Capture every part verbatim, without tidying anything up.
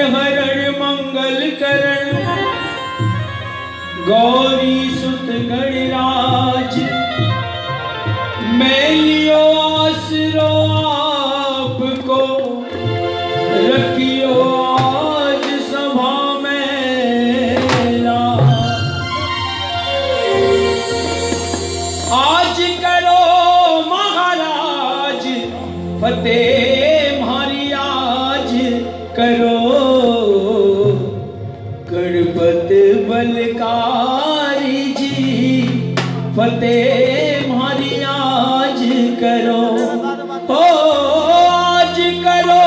हरण मंगल करण गौरी सुत गणराज मैं लियो आसरो आपको रखियो आज सभा में ला। आज करो महाराज फतेह मारी आज करो गणपति बलकारी जी फतेह मारी आज करो। ओ आज करो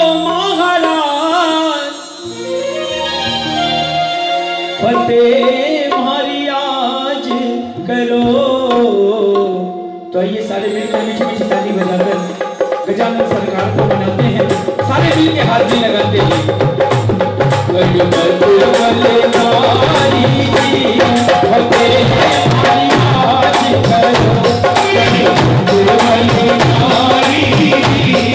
महाराज फतेह मारी आज करो। तो ये सारे मिलकर मीठी मीठी ताली बजाकर गजानन सरकार को मनाते हैं, सारे मिल के हाथ भी लगाते हैं। गणपति बलकारी जी फतेह मारी आज करो गणपति बलकारी जी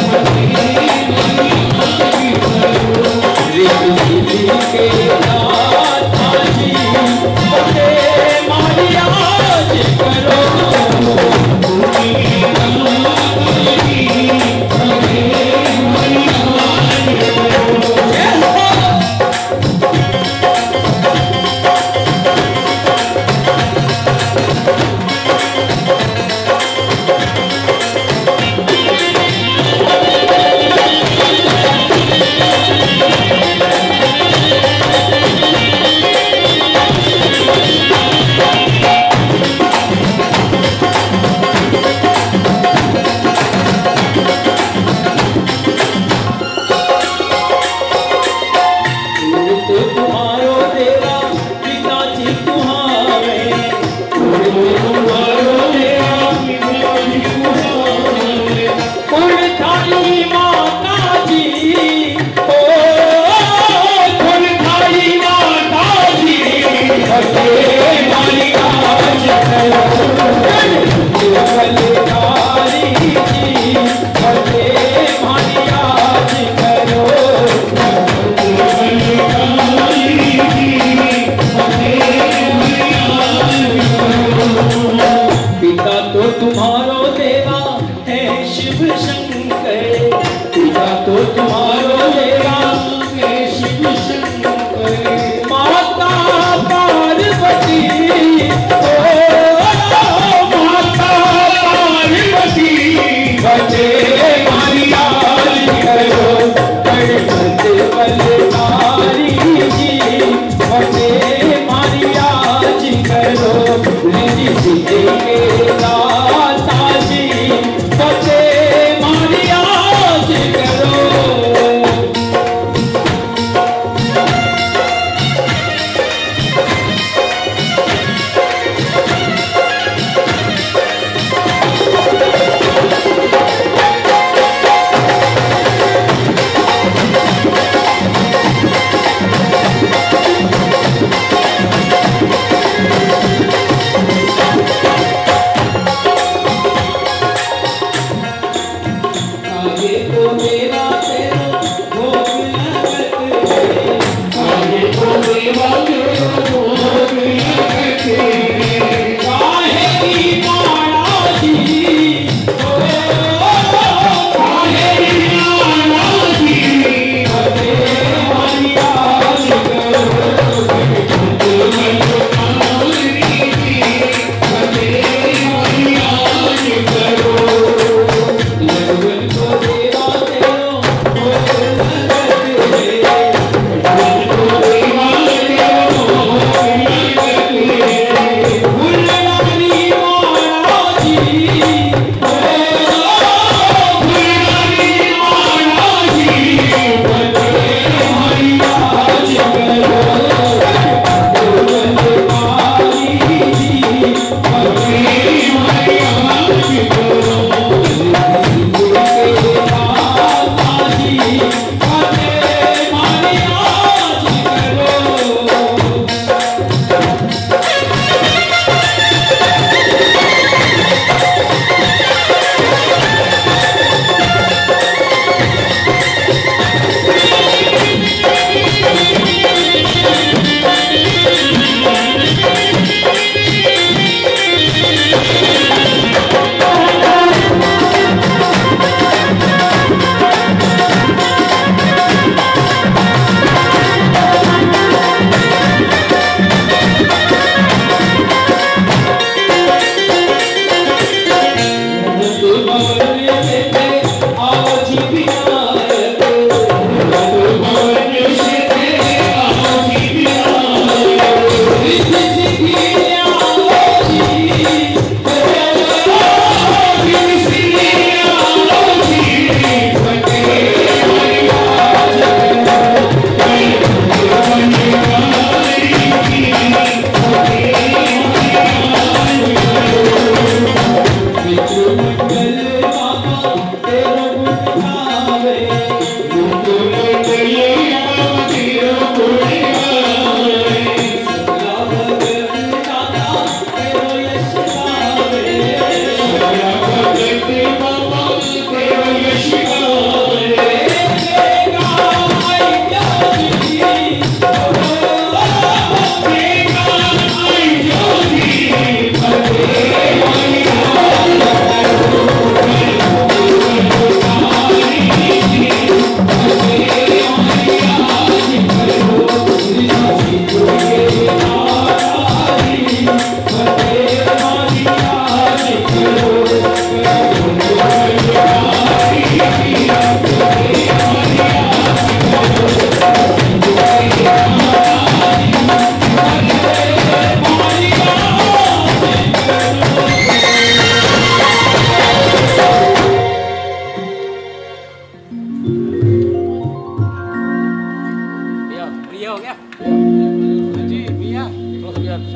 फतेह के नाथा जी फतेह मारी आज करो।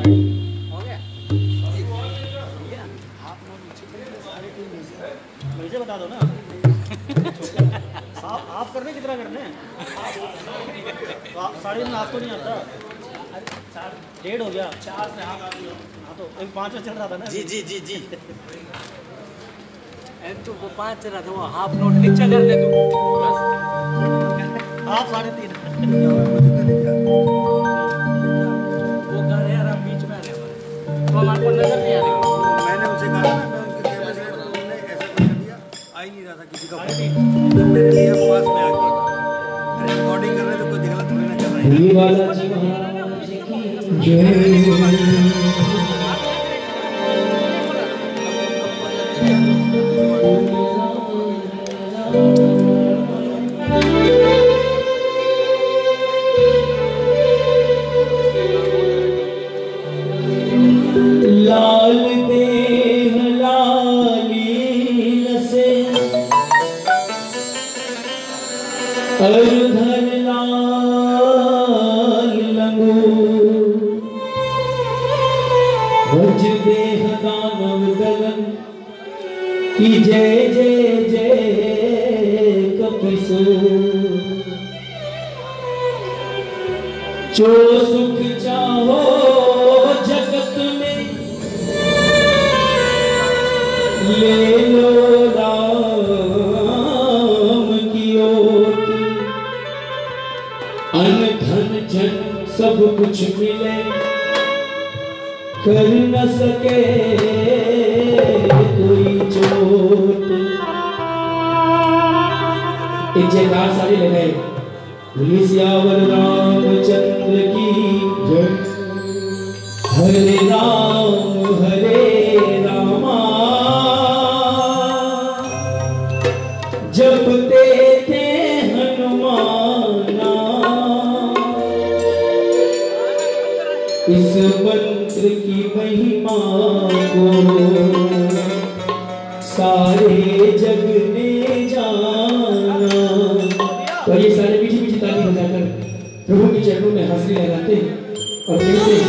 मुझे बता दो ना। आप आप करने कितना करने हैं? साढ़े दिन आपको नहीं आता। डेढ़ हो गया। चार से हाँ हाँ तो एक पाँच में चल रहा था ना। जी जी जी जी तो वो पाँच चल रहा था, वो हाफ नोट नीचे कर ले तू बस। आप साढ़े तीन वो कर रहे यार, आप बीच में आ रहे हो तो हमारे को नजर नहीं आ रही। मैंने उनसे कहा ना, मैं उनके कैमरे से उन्होंने ऐसा कर दिया, आ ही नहीं रहा था किसी का फोन। तो मेरे लिए पास में आके रिकॉर्डिंग कर रहे थे, कोई दिखला थोड़ी ना कर रहा है। ये वाला जी महाराज की जय। लाल देह लाली लसे अरधर लाल लंगू भज देह दानव दलन की जय जय जय कपिसो। जो सुख चाहो जगत में ले लो राम की ओट। अन धन जन सब कुछ मिले कर न सके कोई चोट। एक जयकार सारे लगाए। बोलिए सियावर रामचंद्र की जय। हरे राम हरे रामा जपते थे हनुमाना। इस मंत्र की महिमा को सारे जग ने जाना। तो ये सारे मीठी मीठी ताली बजाकर प्रभु के चरणों में हाजिरी लगाते हैं और कहते हैं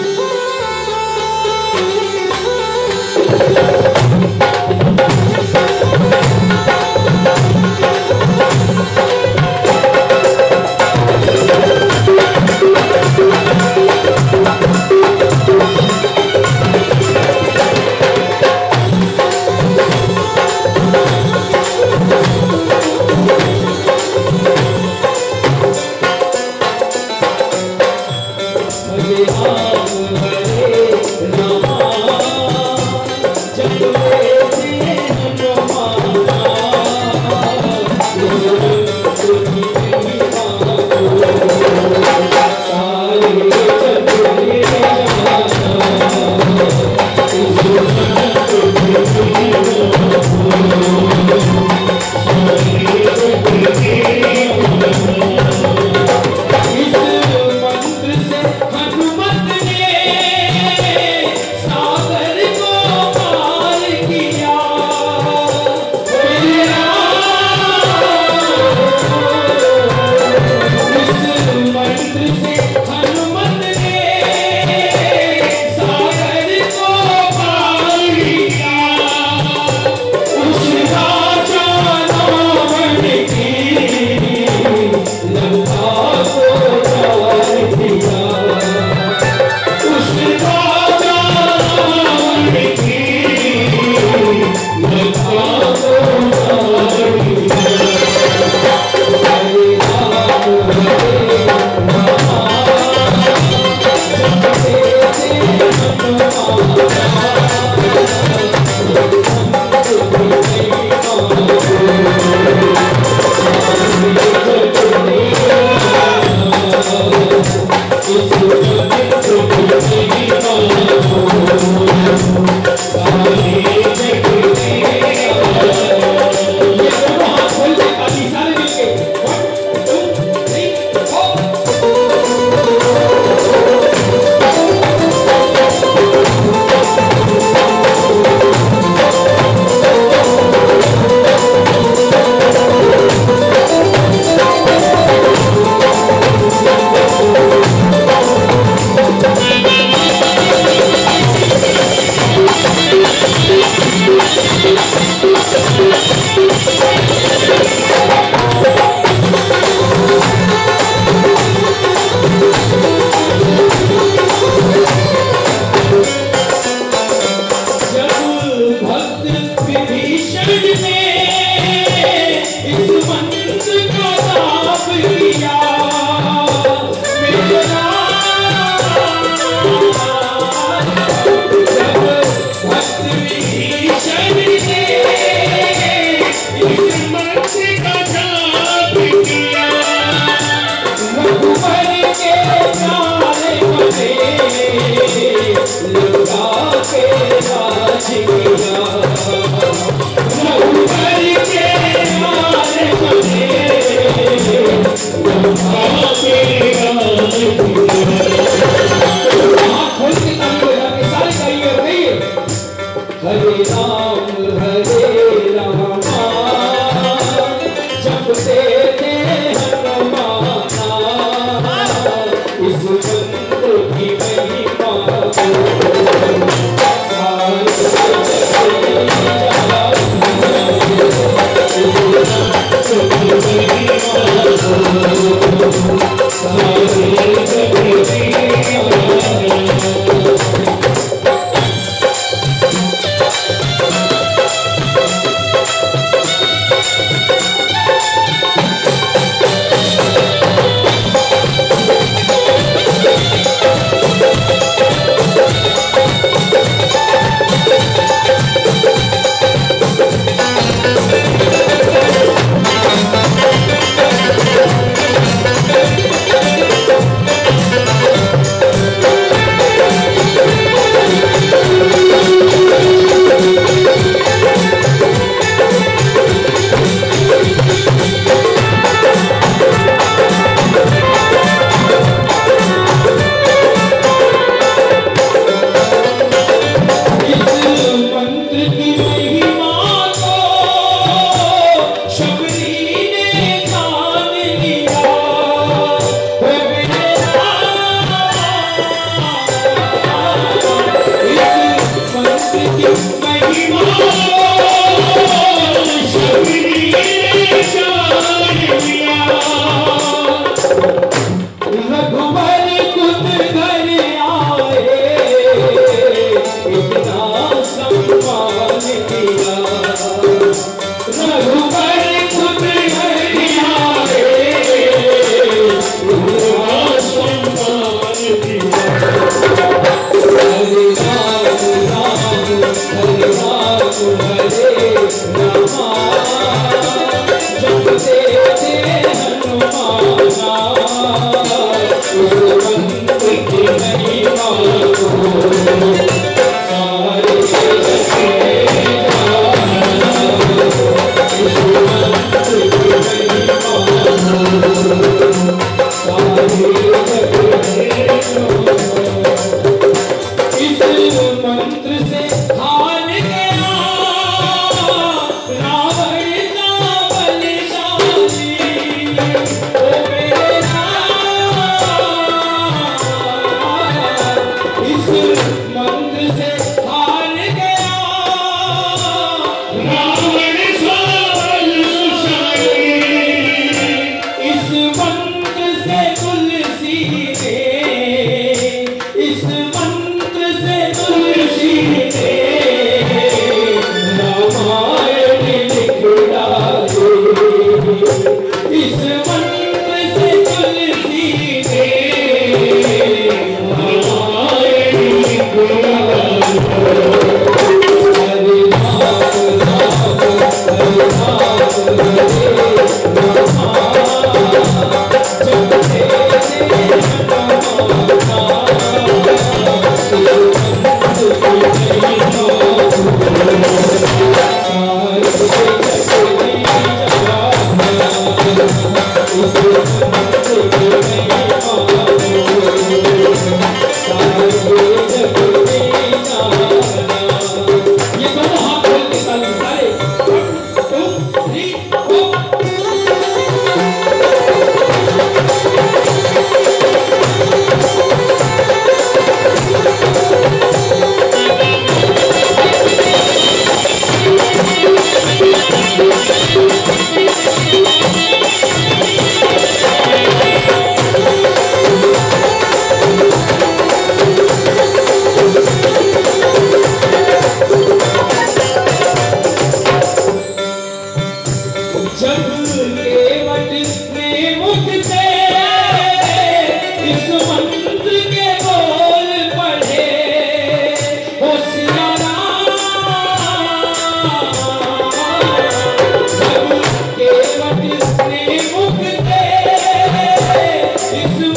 हरे राम हरे रामा जप राज किया रघुवर के यार बने ब्रह्मा के राज किया खोल के ताली बजा के सारे गाइए और गाइए हरे राम हरे राम जपते थे हनुमाना इस मंत्र की महिमा को सारे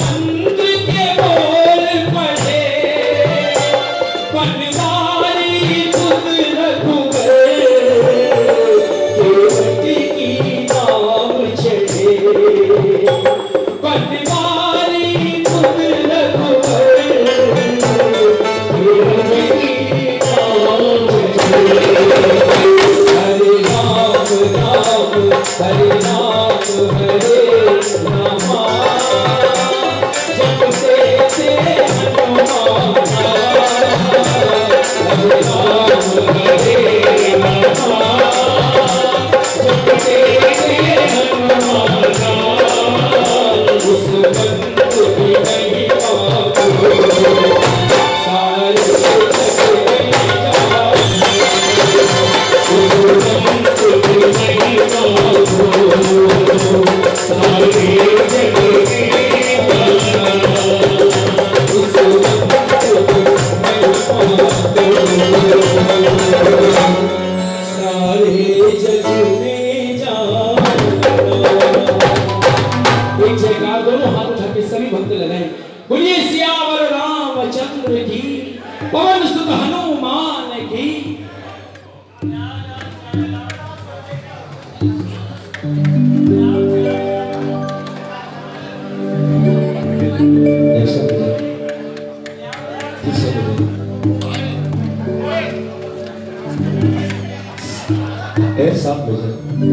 बनवारी सुत हनुमान की। साफ बजे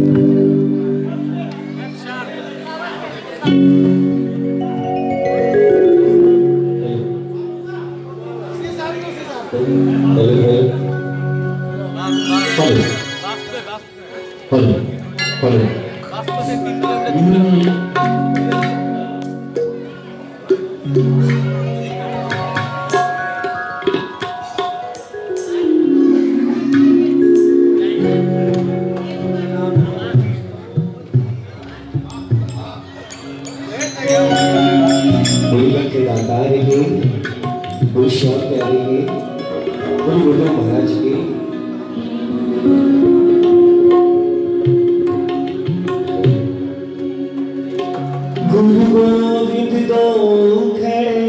महाराज के गुरु गोविंद दो खड़े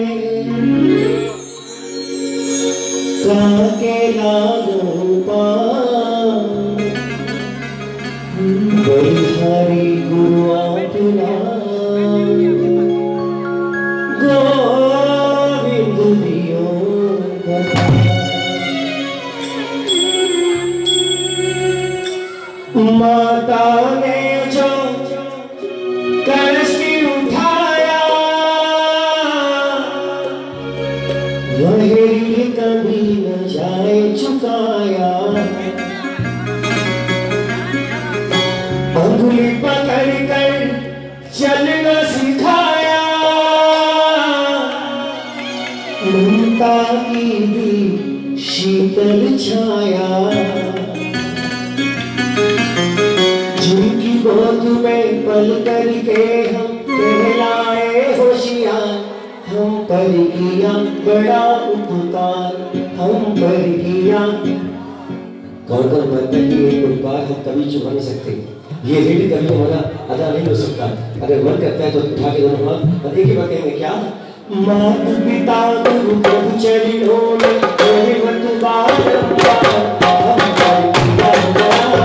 काके लागो पार बलिहारी गुरु अपना गोविंद दियो माता ने जो कलश उठाया वही कभी न जाए चुकाया। अंगुली पकड़ कर चलना सिखाया ममता की भी शीतल छाया। जिनकी गोद में पल करके हम कहलाए होशियार हम पर किया बड़ा उपकार हम पर किया। कौन कौन बनता है कि एक उपकार हम कभी चुका नहीं सकते। ये ऋण कभी हमारा अदा नहीं हो सकता। अगर मन करता है तो उठा के दोनों हाथ और एक ही बात कहेंगे क्या मात पिता गुरु प्रभु चरणों में रहमत बारंबार हम पर किया बड़ा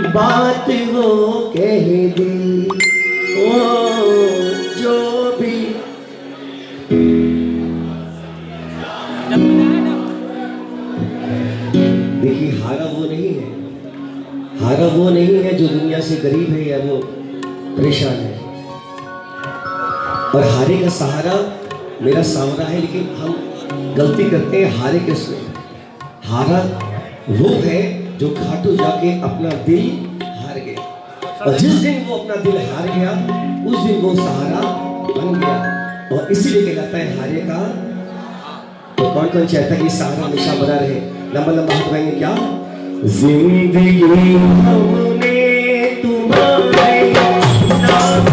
बात वो कह दी, ओ जो भी। देखिए हारा वो नहीं है, हारा वो नहीं है जो दुनिया से गरीब है या वो परेशान है। और हारे का सहारा मेरा सामना है, लेकिन हम गलती करते हैं हारे के उसमें। हारा वो है जो खाटू जाके अपना दिल हार गया, और जिस दिन वो अपना दिल हार गया उस दिन वो सहारा बन गया। और इसीलिए कहलाता है हारे का। तो कौन कौन चाहता है कि सहारा हमेशा बना रहे? लंबा लंबा हाथ उठाएंगे क्या? जिंदगी हमने तुम्हारे नाम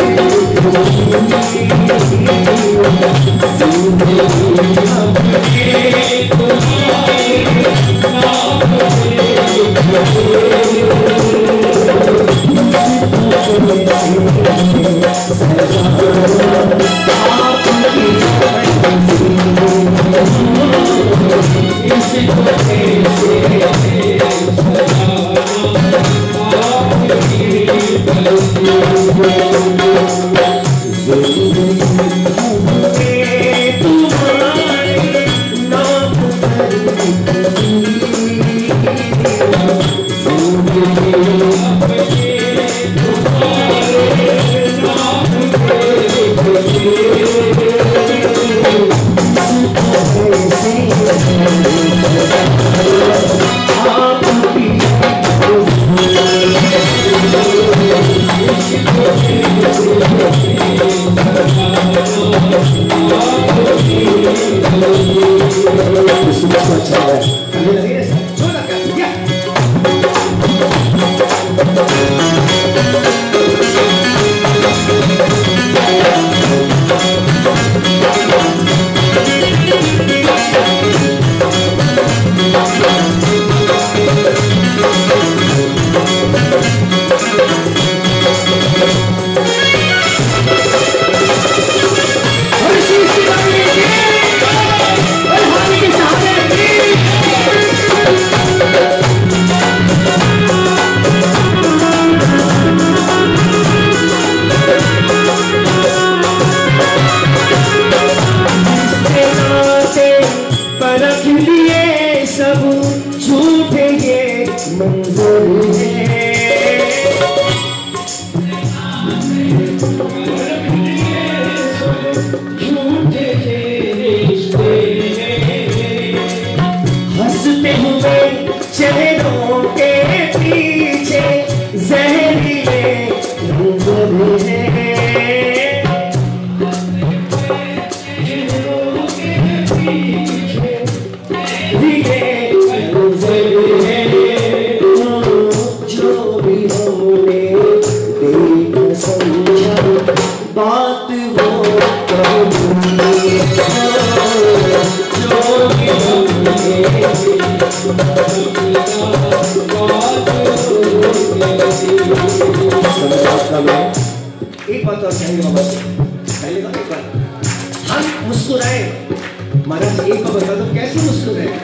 एक बात और कहेंगे बाबा से, पहले बात एक बार हम मुस्कुराए महाराज, एक बात बता दो कैसे मुस्कुराए?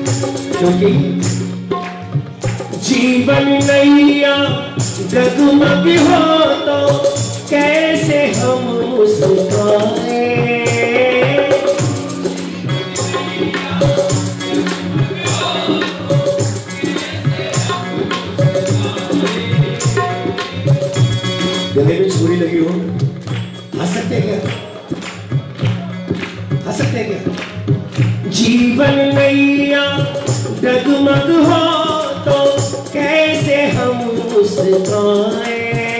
क्योंकि जीवन नैया जगमग हो तो कैसे हम मुस्कुराए। गले में छुरी लगी हो, हंस सकते हैं क्या? हंस सकते हैं क्या? जीवन नैया डगमग हो तो कैसे हम मुस्कुराए।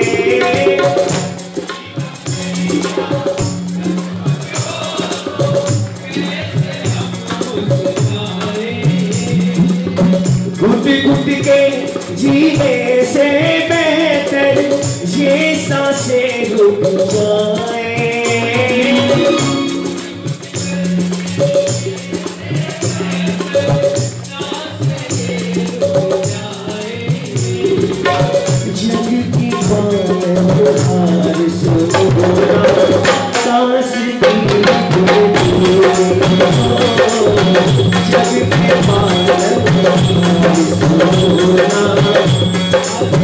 घुट घुट के जीने से बेहतर ये सांसें रुक जाए। जग की बात सांस की जग के बात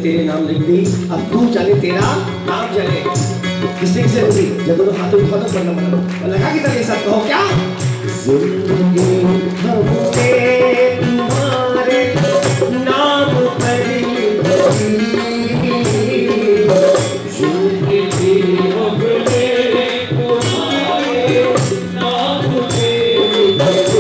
तेरे नाम लिख दी, अब तू जाने तेरा नाम जाने। किसी से होगी जब दोनों हाथों उठा दो पढ़ना पड़ा लगा कि तरह सब कहो क्या जिंदगी हमने तुम्हारे नाम पर लिखी, जिंदगी हमने तुम्हारे नाम पे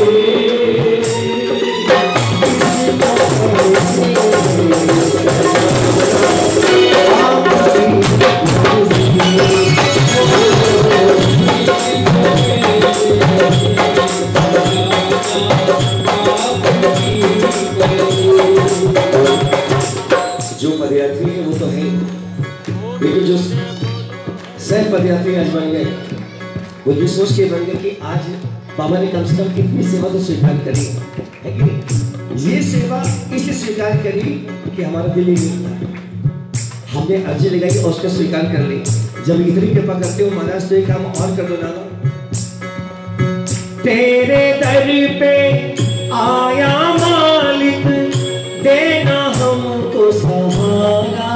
जो पदयात्री है वो तो है, लेकिन जो सह पदयात्री आज बन गए वो ये सोच के बन गए कि आज बाबा ने कम से कम कितनी सेवा तो स्वीकार करी है कि नहीं? ये सेवा इसलिए स्वीकार करी कि हमारा दिल ही नहीं, हमने अर्जी लगाई और उसका स्वीकार कर ली। जब इतनी कृपा करते हो महाराज तो एक काम और कर दो ना, तेरे दर पे आया मालिक देना हमको सहारा,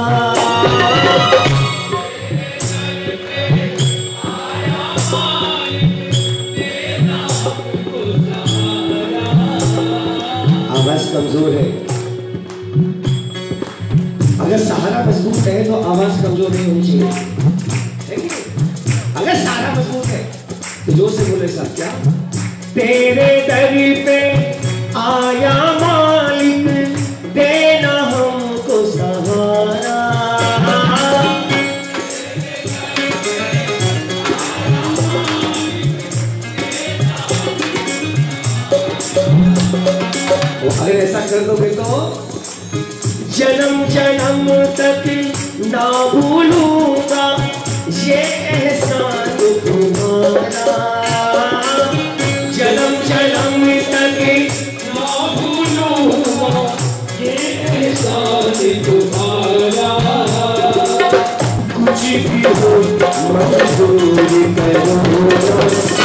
आवाज कमजोर है, अगर सहारा मजबूत है तो आवाज कमजोर नहीं होनी चाहिए, है कि नहीं? अगर सहारा मजबूत है तो जोर से बोले सब क्या, तेरे दर पे आया मालिक देना हमको सहारा, अगर ऐसा कर दोगे तो जन्म जन्म तक ना भूलूंगा ये एहसान तुम्हारा, जन्म जन्म तक ना भूलूंगा ये एहसान तुम्हारा, कुछ भी हो मंजूर करो,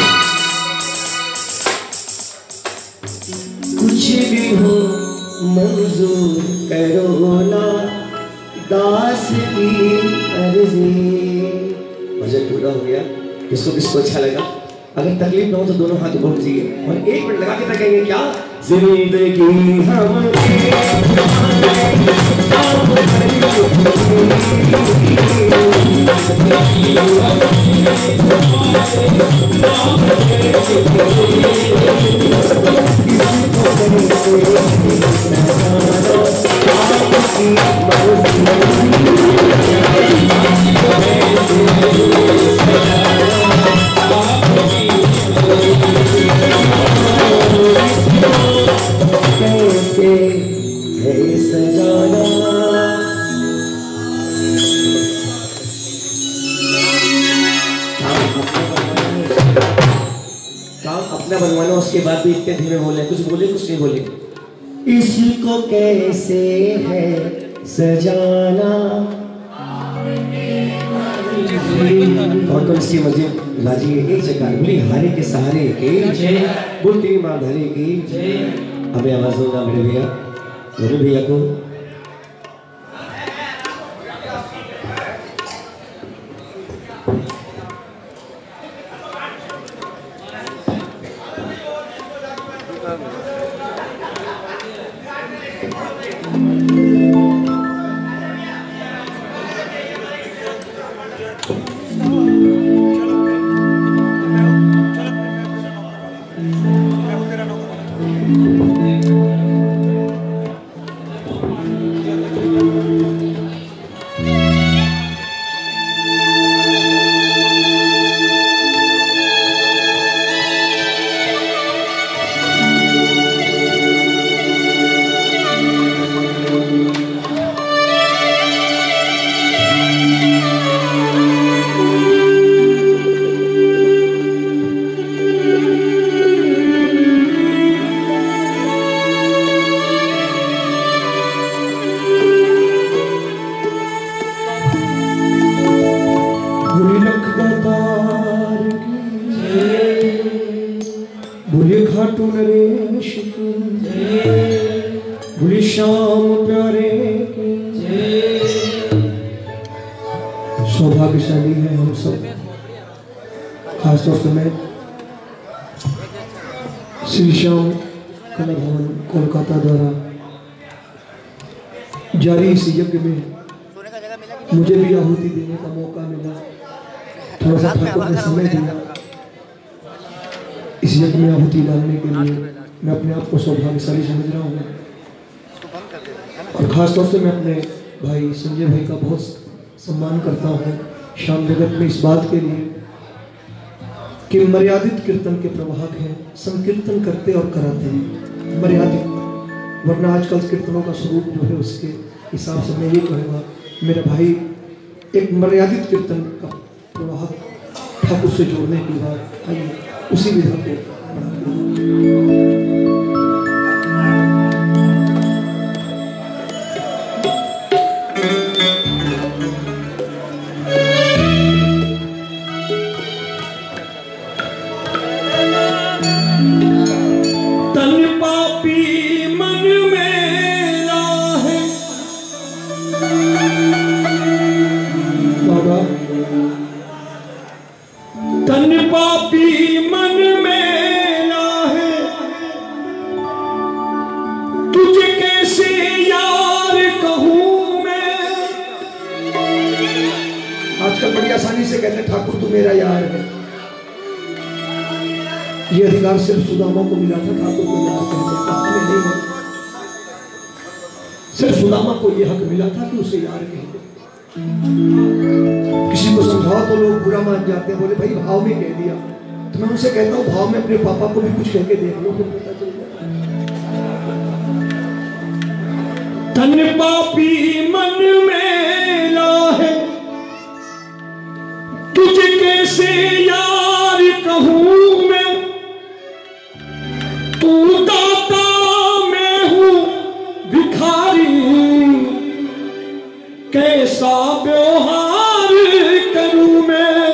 कुछ भी हो मंजूर करो ना दास की अर्जी। भजन पूरा हो गया, किसको किसको अच्छा लगा? अगर तकलीफ ना हो तो दोनों हाथ उठा दीजिए और एक मिनट लगा के तकेंगे क्या, जिंदगी हम कैसे है सजाना, काम अपना बनवाना, उसके बाद भी इतने धीमे बोले, कुछ बोले कुछ नहीं बोले, इसको कैसे है सजाना, और तो इसकी मस्जिद राजी एक जगह बोली हारे के सहारे के जय, बोलती माँ धरे की जय। हमें आवाज होगा मेरे भैया, मेरे भैया को भूली शाम प्यारे की सौभाग्यशाली हैं हम सब, खासतौर से मैं श्री श्याम कला भवन कोलकाता द्वारा जारी इस यज्ञ में मुझे भी आहुति देने का मौका मिला। थोड़ा सा ठाकुर ने समय दिया इस यज्ञ में आहुति डालने के लिए। मैं अपने आप को सौभाग्यशाली समझ रहा हूँ और ख़ासतौर से मैं अपने भाई संजय भाई का बहुत सम्मान करता हूँ श्याम जगत में इस बात के लिए कि मर्यादित कीर्तन के प्रवाहक हैं, संकीर्तन करते और कराते हैं मर्यादित, वरना आजकल कीर्तनों का स्वरूप जो है उसके हिसाब से मैं ये कहूँगा मेरा भाई एक मर्यादित कीर्तन का प्रवाहक ठाकुर से जोड़ने की बात आइए उसी विधा को सिर्फ सुदामा को मिला था, ठाकुर को यार कहने का हमें नहीं है। सिर्फ सुदामा को यह हक मिला था कि उसे यार कहते। किसी को समझाओ तो लोग बुरा मान जाते हैं, बोले भाई भाव में कह दिया। तो मैं उनसे कहता हूँ भाव में अपने पापा को भी कुछ कह के देख लो फिर पता चल जाएगा। तन पापी मन में लाहे तुझे कैसे यार कहूँ मैं, तू दाता मैं हूँ भिखारी, कैसा व्यवहार करूँ मैं।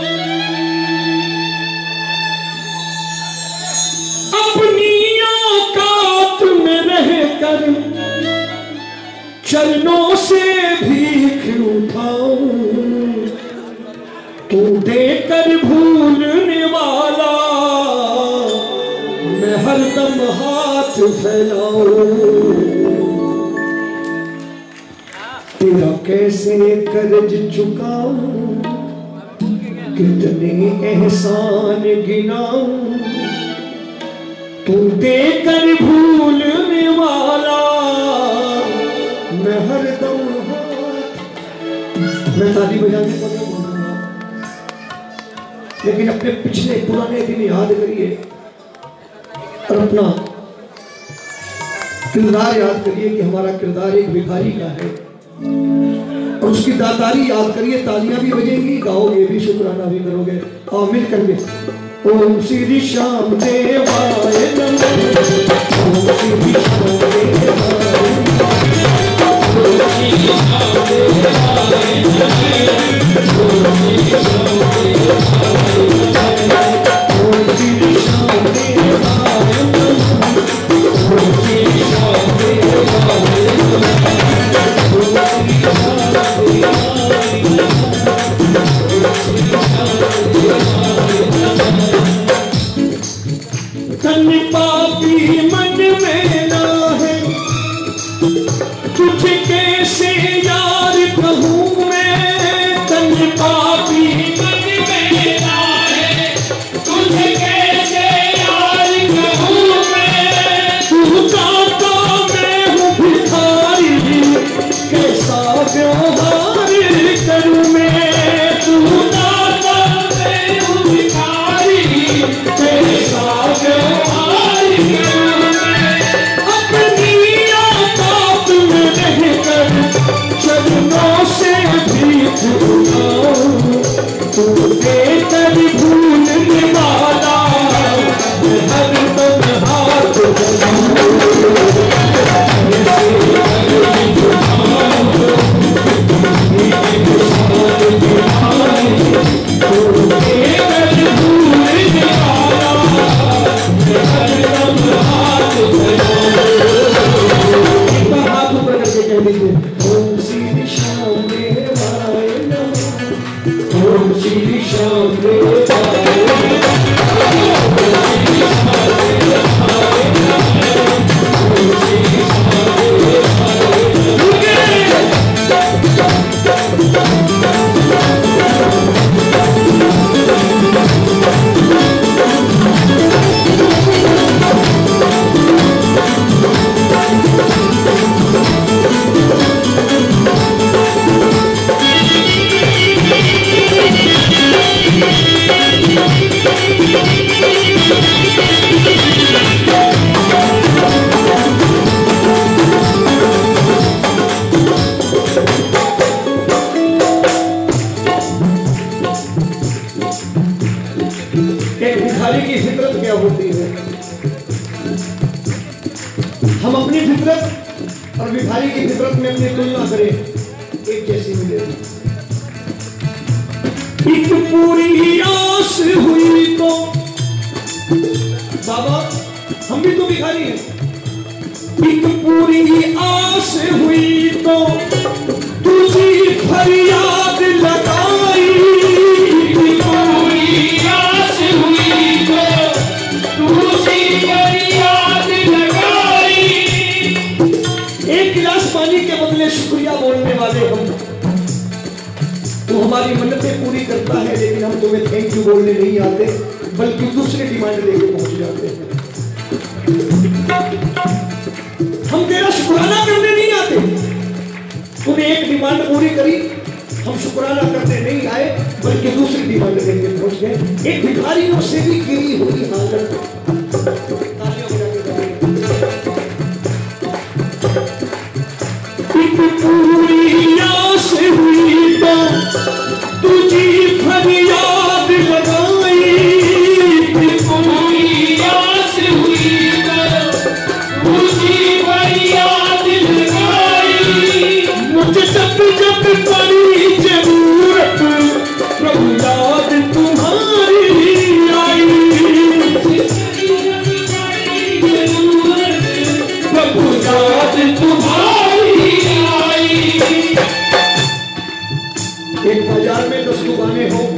अपनी औकात में रहकर चरणों से भीख उठाऊं, तू देकर भूलने वाला मैं हरदम हाथ फैलाऊं। तेरा कैसे कर्ज चुकाऊं, कितने एहसान गिनाऊं, तू देकर भूलने वाला मैं हरदम हाथ। मैं ताली बजाने को नहीं बोलूंगा, लेकिन अपने पिछले पुराने दिन याद करिए और अपना किरदार याद करिए कि हमारा किरदार एक भिखारी का है, और उसकी दातारी याद करिए। तालियां भी बजेंगी, गाओगे भी, शुक्राना भी करोगे। और मिल करके ओम श्री श्याम देवाय नमः, ओम श्री श्याम देवाय नमः, ओम श्री श्याम देवाय नमः, ओम श्री श्याम देवाय नमः, ओम श्री श्याम देवाय नमः, ओम श्री श्याम देवाय नमः। तन पापी मन में ना है, तुझे कैसे यार कहूँ मैं। तन पापी मन में ना है, तुझे कैसे यार कहूँ मैं। तू दाता मैं हूँ भिखारी, कैसा व्यवहार करूँ मैं। तू दाता मैं हूँ भिखारी, कैसा व्यवहार करूँ मैं। अपनी औकात में रहकर चरणों से भीख उठाऊं, तू देकर भूलने वाला मैं हरदम हाथ बढ़ाऊं। ओम श्री श्याम देवाय नमः, तुलसी श्याम रे हम अपनी फितरत और भिखारी की फितरत में अपनी तुलना करें, एक जैसी मिलेगी। एक पूरी आस हुई तो बाबा हम भी तो भिखारी हैं। एक पूरी आस हुई तो तुझी फरियाद लगाई, पूरी आस हुई तो तुझी फरियाद लगाई। एक गिलास पानी के बदले शुक्रिया बोलने वाले हम, तो हमारी मन्नतें पूरी करता है, लेकिन हम तुम्हें थैंक यू बोलने नहीं आते, बल्कि दूसरे डिमांड लेके पहुंच जाते हैं। हम तेरा शुक्राना करने नहीं आते, तूने एक डिमांड पूरी करी, हम शुक्राना करने नहीं आए, बल्कि दूसरी डिमांड लेके पहुंच गए। एक भिखारियों से भी गिरी हुई हालत। पूरी आस हुई तो तुझी फरियाद लगाई, पूरी आस हुई तो तुझी फरियाद लगाई। मुझे जब जब पड़ी जरूरत प्रभु याद तुम्हारी आई, प्रभु याद तुम्हारी। एक बाजार में दस दुकानें हो,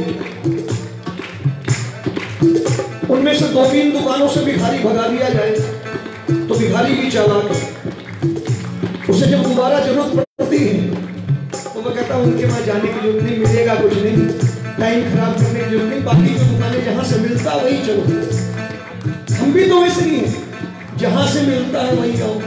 उनमें से दो तीन दुकानों से भिखारी भगा दिया जाए तो भिखारी भी चालाक है। उसे जब दोबारा जरूरत पड़ती है तो वह कहता है उनके वहां जाने की जरूरत नहीं, मिलेगा कुछ नहीं, टाइम खराब करने की जरूरत नहीं, बाकी जो दुकानें जहां से मिलता है वही चलो। हम भी तो वैसे नहीं है, जहां से मिलता है वही आओ,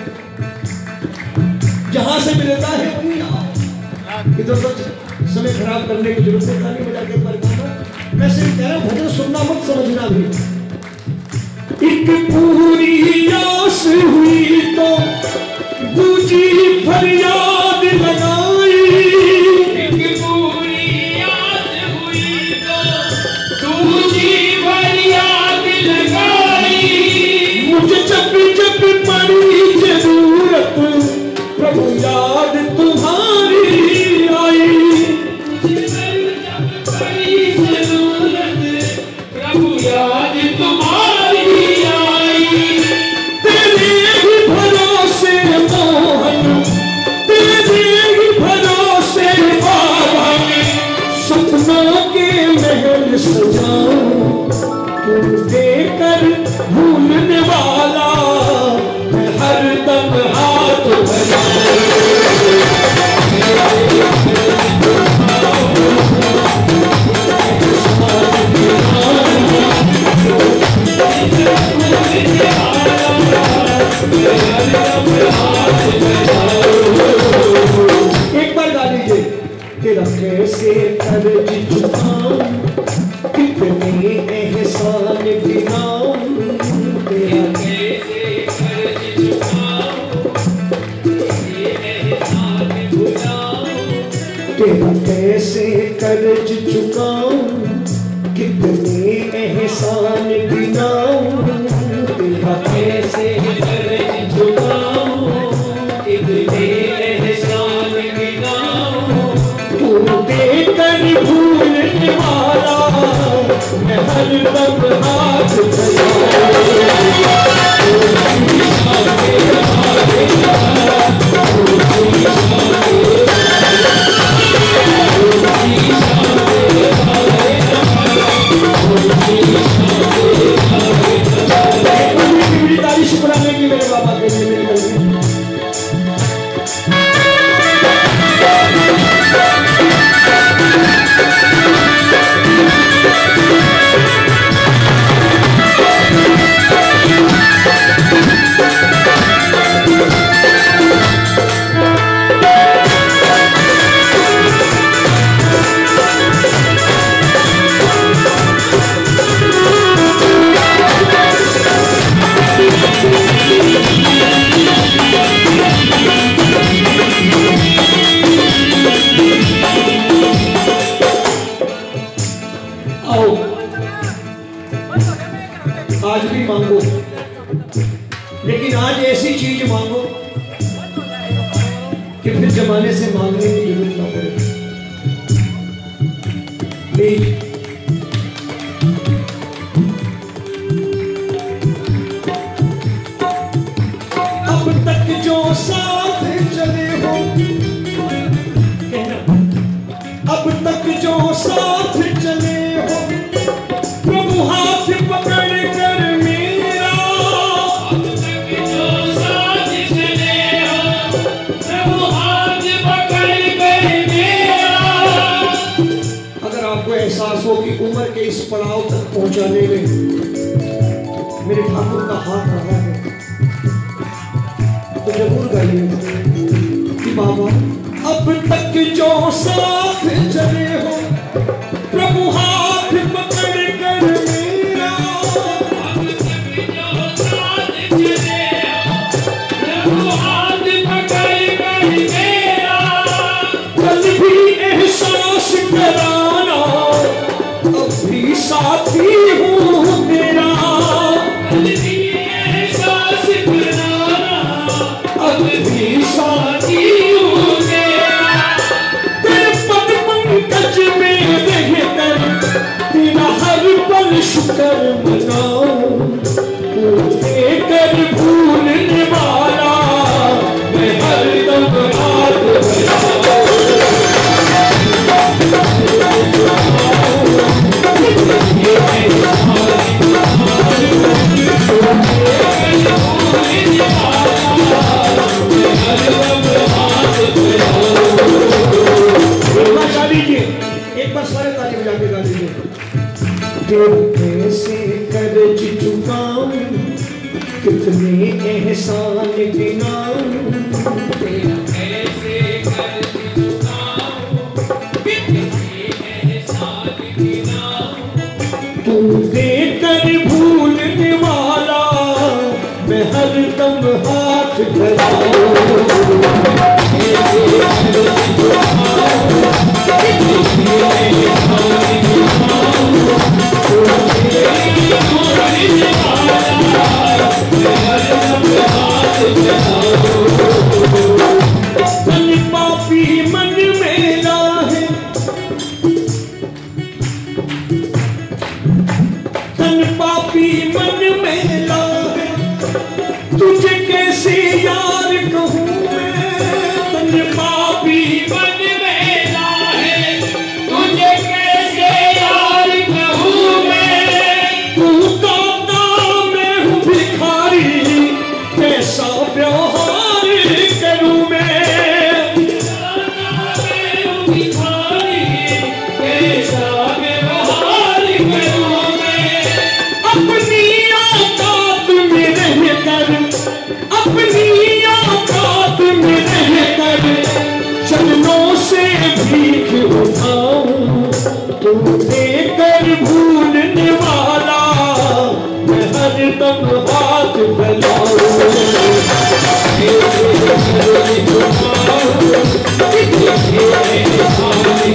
जहां से मिलता है वही आओ। इधर तो समय खराब करने की जरूरत है, गाने बजा के पर गाना। मैं सिर्फ कह रहा हूं भजन सुनना मत समझना भी। एक पूरी आस हुई तो दूजी फरियाद लगाई, एक पूरी आस हुई तो दूजी फरियाद लगाई। मुझे जब जब पड़ी जरूरत प्रभु याद तुम्हारी आई, प्रभु याद तुम्हारी आई। तेरे ही भरोसे मोहन, तेरे ही भरोसे बाबा, सपनों के महल सजाऊं, तुम देकर भूलने वाला मैं हरदम हाथ बढ़ाऊं। एक बार गा लीजिए। तेरा कैसे कर्ज चुकाऊं, कितने एहसान गिनाऊं, तेरा कैसे कर्ज चुकाऊं, कितने एहसान भुलाऊं, तेरा कैसे कर्ज चुकाऊं, कितने एहसान गिनाऊं, तेरा कैसे कर्ज चुकाऊं, कितने एहसान गिनाऊं। तू देकर भूलने वाला मैं हरदम हाथ बढ़ाऊं। भी मांगो, लेकिन आज ऐसी चीज मांगो कि फिर जमाने से मांगने की जरूरत ना पड़े। प्लीज अब तक जो साथ चले हो, अब तक जो साथ चले हो, प्रभु हाथ पकड़ कर मेरा, अब तक जो साथ चले हो, प्रभु हाथ पकड़ कर मेरा। अगर आपको एहसास हो कि उम्र के इस पड़ाव तक पहुंचाने में मेरे ठाकुर का हाथ रहा है, तो जरूर गाइए कि बाबा अब तक जो साथ चले हो, प्रभु हाथ पकड़ कर मेरा, अब तक जो साथ चले हो, प्रभु हाथ पकड़ कर मेरा। कल भी एहसास कराना, अब भी साथी हूँ तेरा, कल भी एहसास कराना, अब भी साथी हूँ तेरा। तेरे पद पंकज में रहकर तेरा हर पल शुक्र मनाऊं, तू देकर भूलने वाला मैं हरदम हाथ बढ़ाऊं। एक बार सारे ताली बजा के गा दीजिए। कैसे कर्ज चुकाऊं, कितने एहसान गिनाऊं, तेरा कैसे कर्ज चुकाऊं, कितने एहसान गिनाऊं। तू देकर भूलने वाला मैं हरदम हाथ बढ़ाऊं। धन पापी मन में लाहे, धन पापी मन में लाहे, तुझे कैसे यार कहूँ मैं, धन पापी मन में लाए, तुझे कैसे यार कहूँ मैं। तू दाता मैं हूँ भिखारी, कैसा व्यवहार करूँ मैं, मैं हूँ भिखारी, कैसा व्यवहार करूँ मैं। अपनी औकात में रहकर, अपनी औकात में रहकर चरणों से भीख उठाऊं, तू देकर भूलने वाला मैं हरदम हाथ फैलाऊं।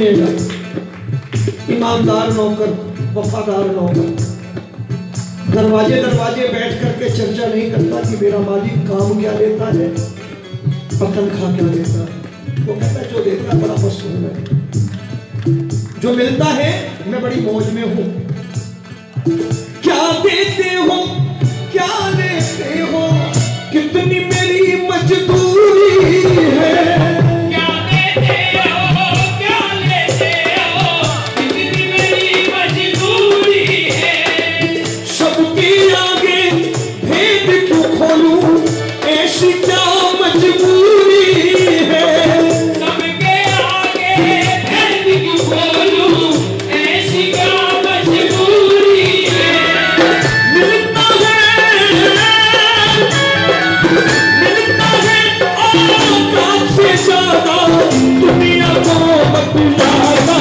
सुनिएगा, ईमानदार नौकर, वफादार नौकर दरवाजे दरवाजे बैठ करके चर्चा नहीं करता कि मेरा मालिक काम क्या लेता है और तनख्वाह क्या देता है। वो कहता है जो देता है बड़ा मस्त हूं मैं, जो मिलता है मैं बड़ी मौज में हूं। क्या देते हो क्या लेते हो, कितनी मेरी मजबूरी है। क्या देते हो क्या लेते हो, कितनी मेरी मजबूरी है। सबके आगे भेद क्यों खोलूं, ऐसी क्या मजबूरी है। सबके आगे भेद क्यों खोलूं, ऐसी क्या मजबूरी है। मिलता है मिलता है औकात से ज्यादा, दुनिया को बतलाता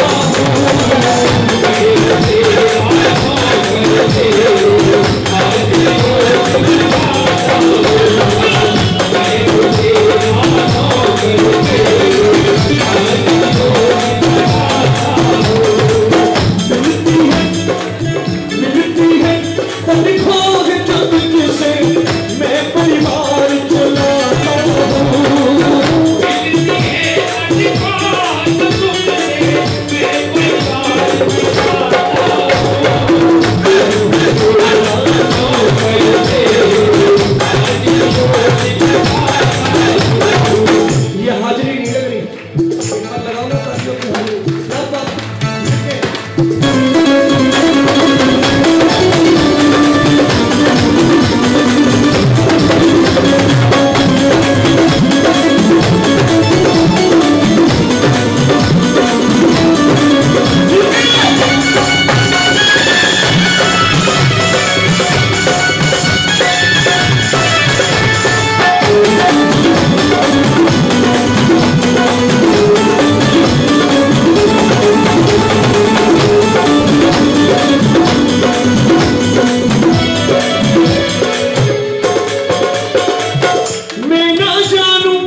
मिलती है तनख्वाह जब से मैं परिवार चलाता हूँ। ये हाजिरी नहीं लग रही, एक बार लगाओ ना तालियों की हाजिरी। क्या बात है? मैं ना जानूं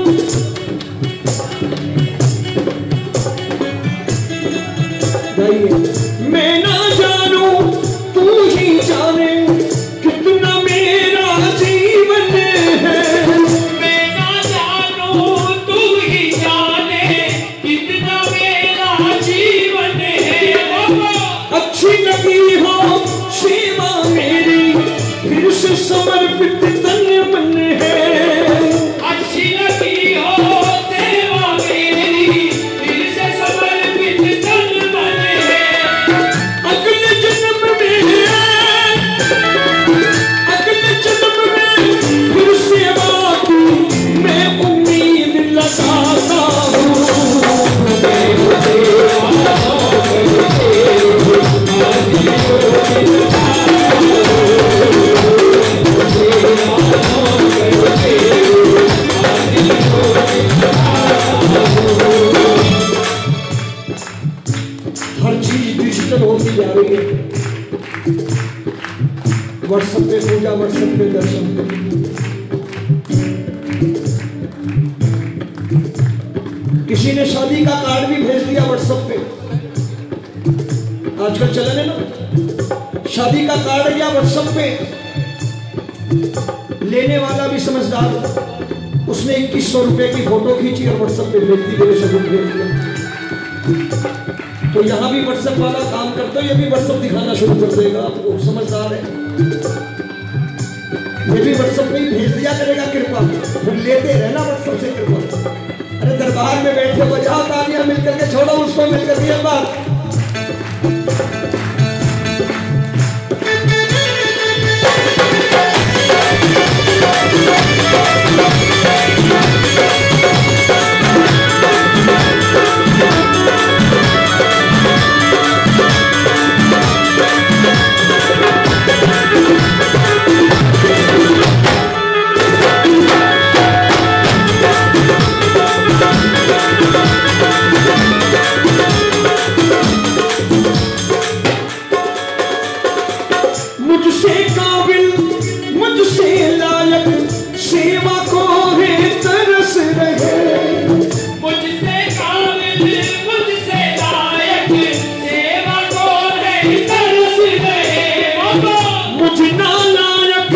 गाइए, मैं ना जानूं तू ही जाने कितना मेरा जीवन है। मैं ना जानूं तू ही जाने, कितना मेरा जीवन है। अच्छी लगी हो सेवा मेरी, फिर से समर्पित तन मन है। अच्छी लगी हो सेवा मेरी, फिर से समर्पित तन मन है। अगले जन्म में अगले जन्म में फिर सेवा की मैं उम्मीद लगाता हूँ। हर चीज डिजिटल होती जा रही है। व्हाट्सएप पे पूजा, व्हाट्सएप पे दर्शन। किसी ने शादी का कार्ड भी भेज दिया व्हाट्सएप पे, आजकल चलन है ना, शादी का कार्ड या व्हाट्सएप पे। लेने वाला भी समझदार, उसने इक्कीस सौ रुपए की फोटो खींची और व्हाट्सएप पे भेज दी, मेरे सबूत भेज दिया। तो यहाँ भी व्हाट्सएप वाला काम करता है, ये भी व्हाट्सएप दिखाना शुरू कर देगा आपको, समझदार है। ये भी व्हाट्सएप में ही भेज दिया करेगा कृपा, फिर लेते रहना व्हाट्सएप से कृपा। अरे दरबार में बैठे बजाओ तालियां मिलकर के, छोड़ो उसको मिलकर के बात। मुझसे काबिल, मुझसे लायक, मुझ नालायक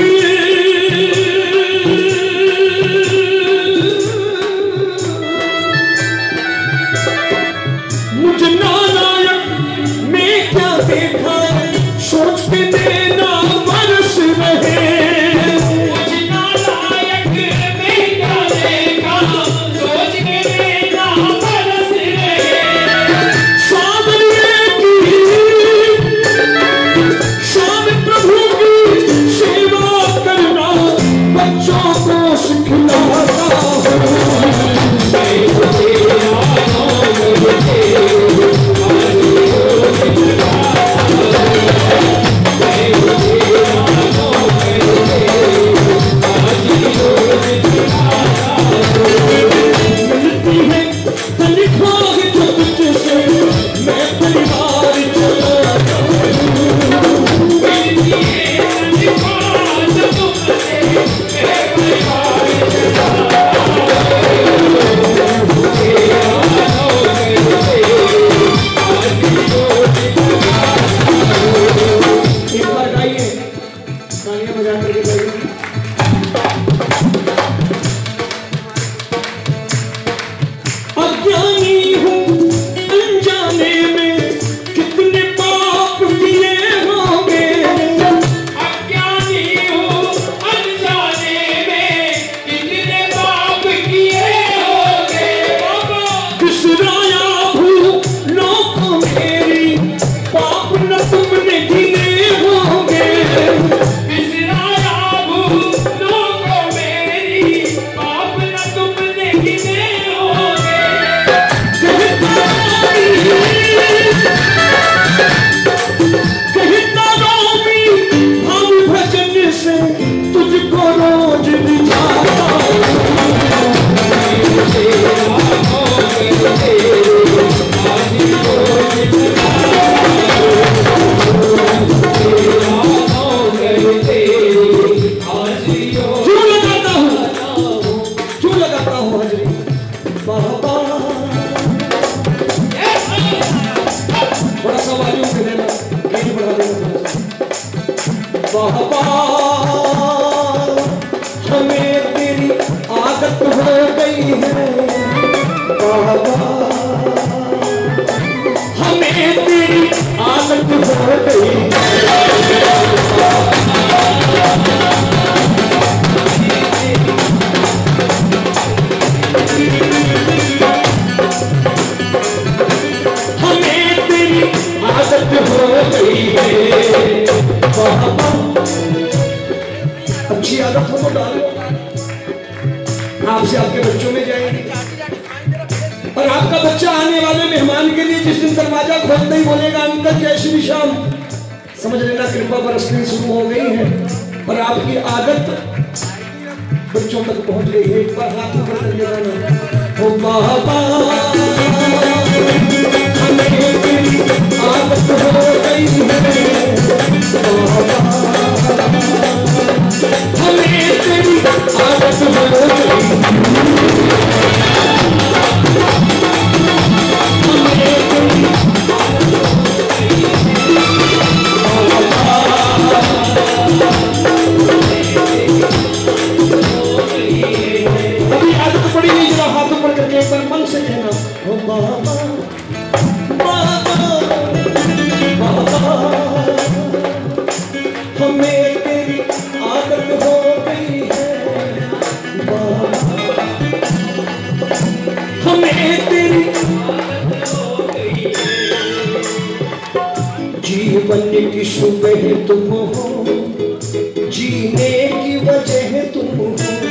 मुझ नालायक में क्या देखा सोच के देना बरस रहे हमें तेरी आदत हो गई है हमें तेरी आदत हो गई हमें तेरी आदत हो गई है अच्छी आदत हो तो डालो आपसे आपके बच्चों में जाएंगे और आपका बच्चा आने वाले मेहमान के लिए जिस दिन दरवाजा खोलते ही बोलेगा अंकल जय श्री श्याम समझ लेना कृपा बरसनी शुरू हो गई है और आपकी आदत बच्चों तक पहुंच गई है। एक बार हाथ ऊपर कर लगाना ओ बाबा हमें तेरी आदत हो गई है बाबा हमें तेरी आदत हो गई अभी आदत पड़ी नहीं जरा हाथ ऊपर करके एक बार मन से कहना ओ बाबा बाबा हमें तेरी आदत हो गई है बाबा हमें तेरी जीवन की सुबह तुम हो जीने की वजह तुम हो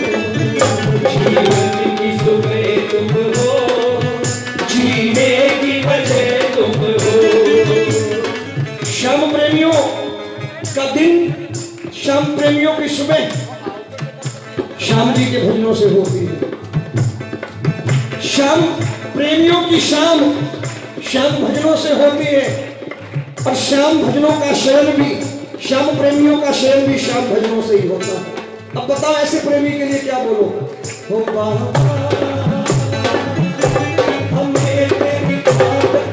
जीवन की सुबह तुम हो जीने की वजह तुम हो। श्याम प्रेमियों का दिन श्याम प्रेमियों की सुबह श्याम जी के भजनों से होती है। श्याम प्रेमियों की शाम श्याम भजनों से होती है और श्याम भजनों का शयन भी श्याम प्रेमियों का शयन भी श्याम भजनों से ही होता है। अब बताओ ऐसे प्रेमी के लिए क्या बोलो हो बाबा हमें तेरी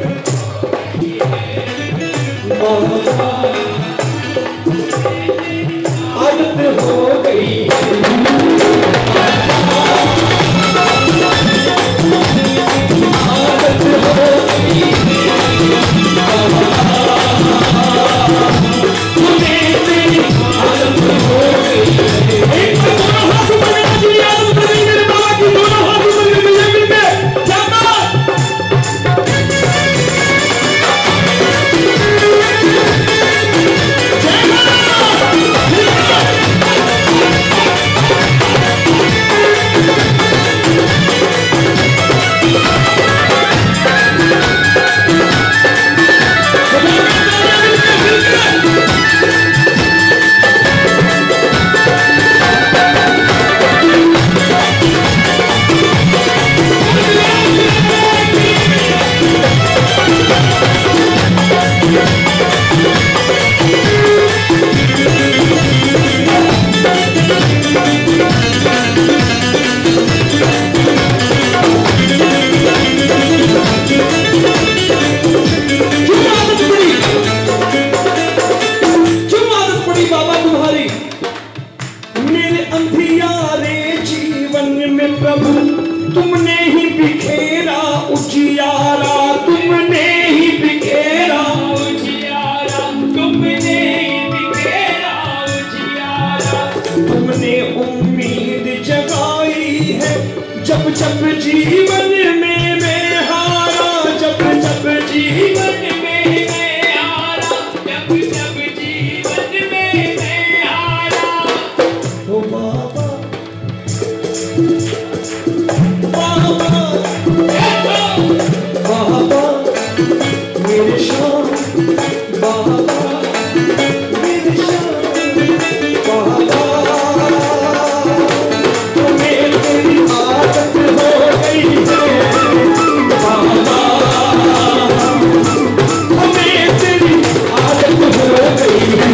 आदत बाबा तुमने उम्मीद जगाई है जब जब जीवन में मैं हारा, जब जब जीवन में मैं हारा, जब जब जीवन में मैं हारा। ओ बाबा बाबा बाबा मेरे शाम, बाबा मेरे शाम, बाबा तुम्हें तेरी आदत हो गई है, बाबा तुम्हें तेरी आदत हो गई है।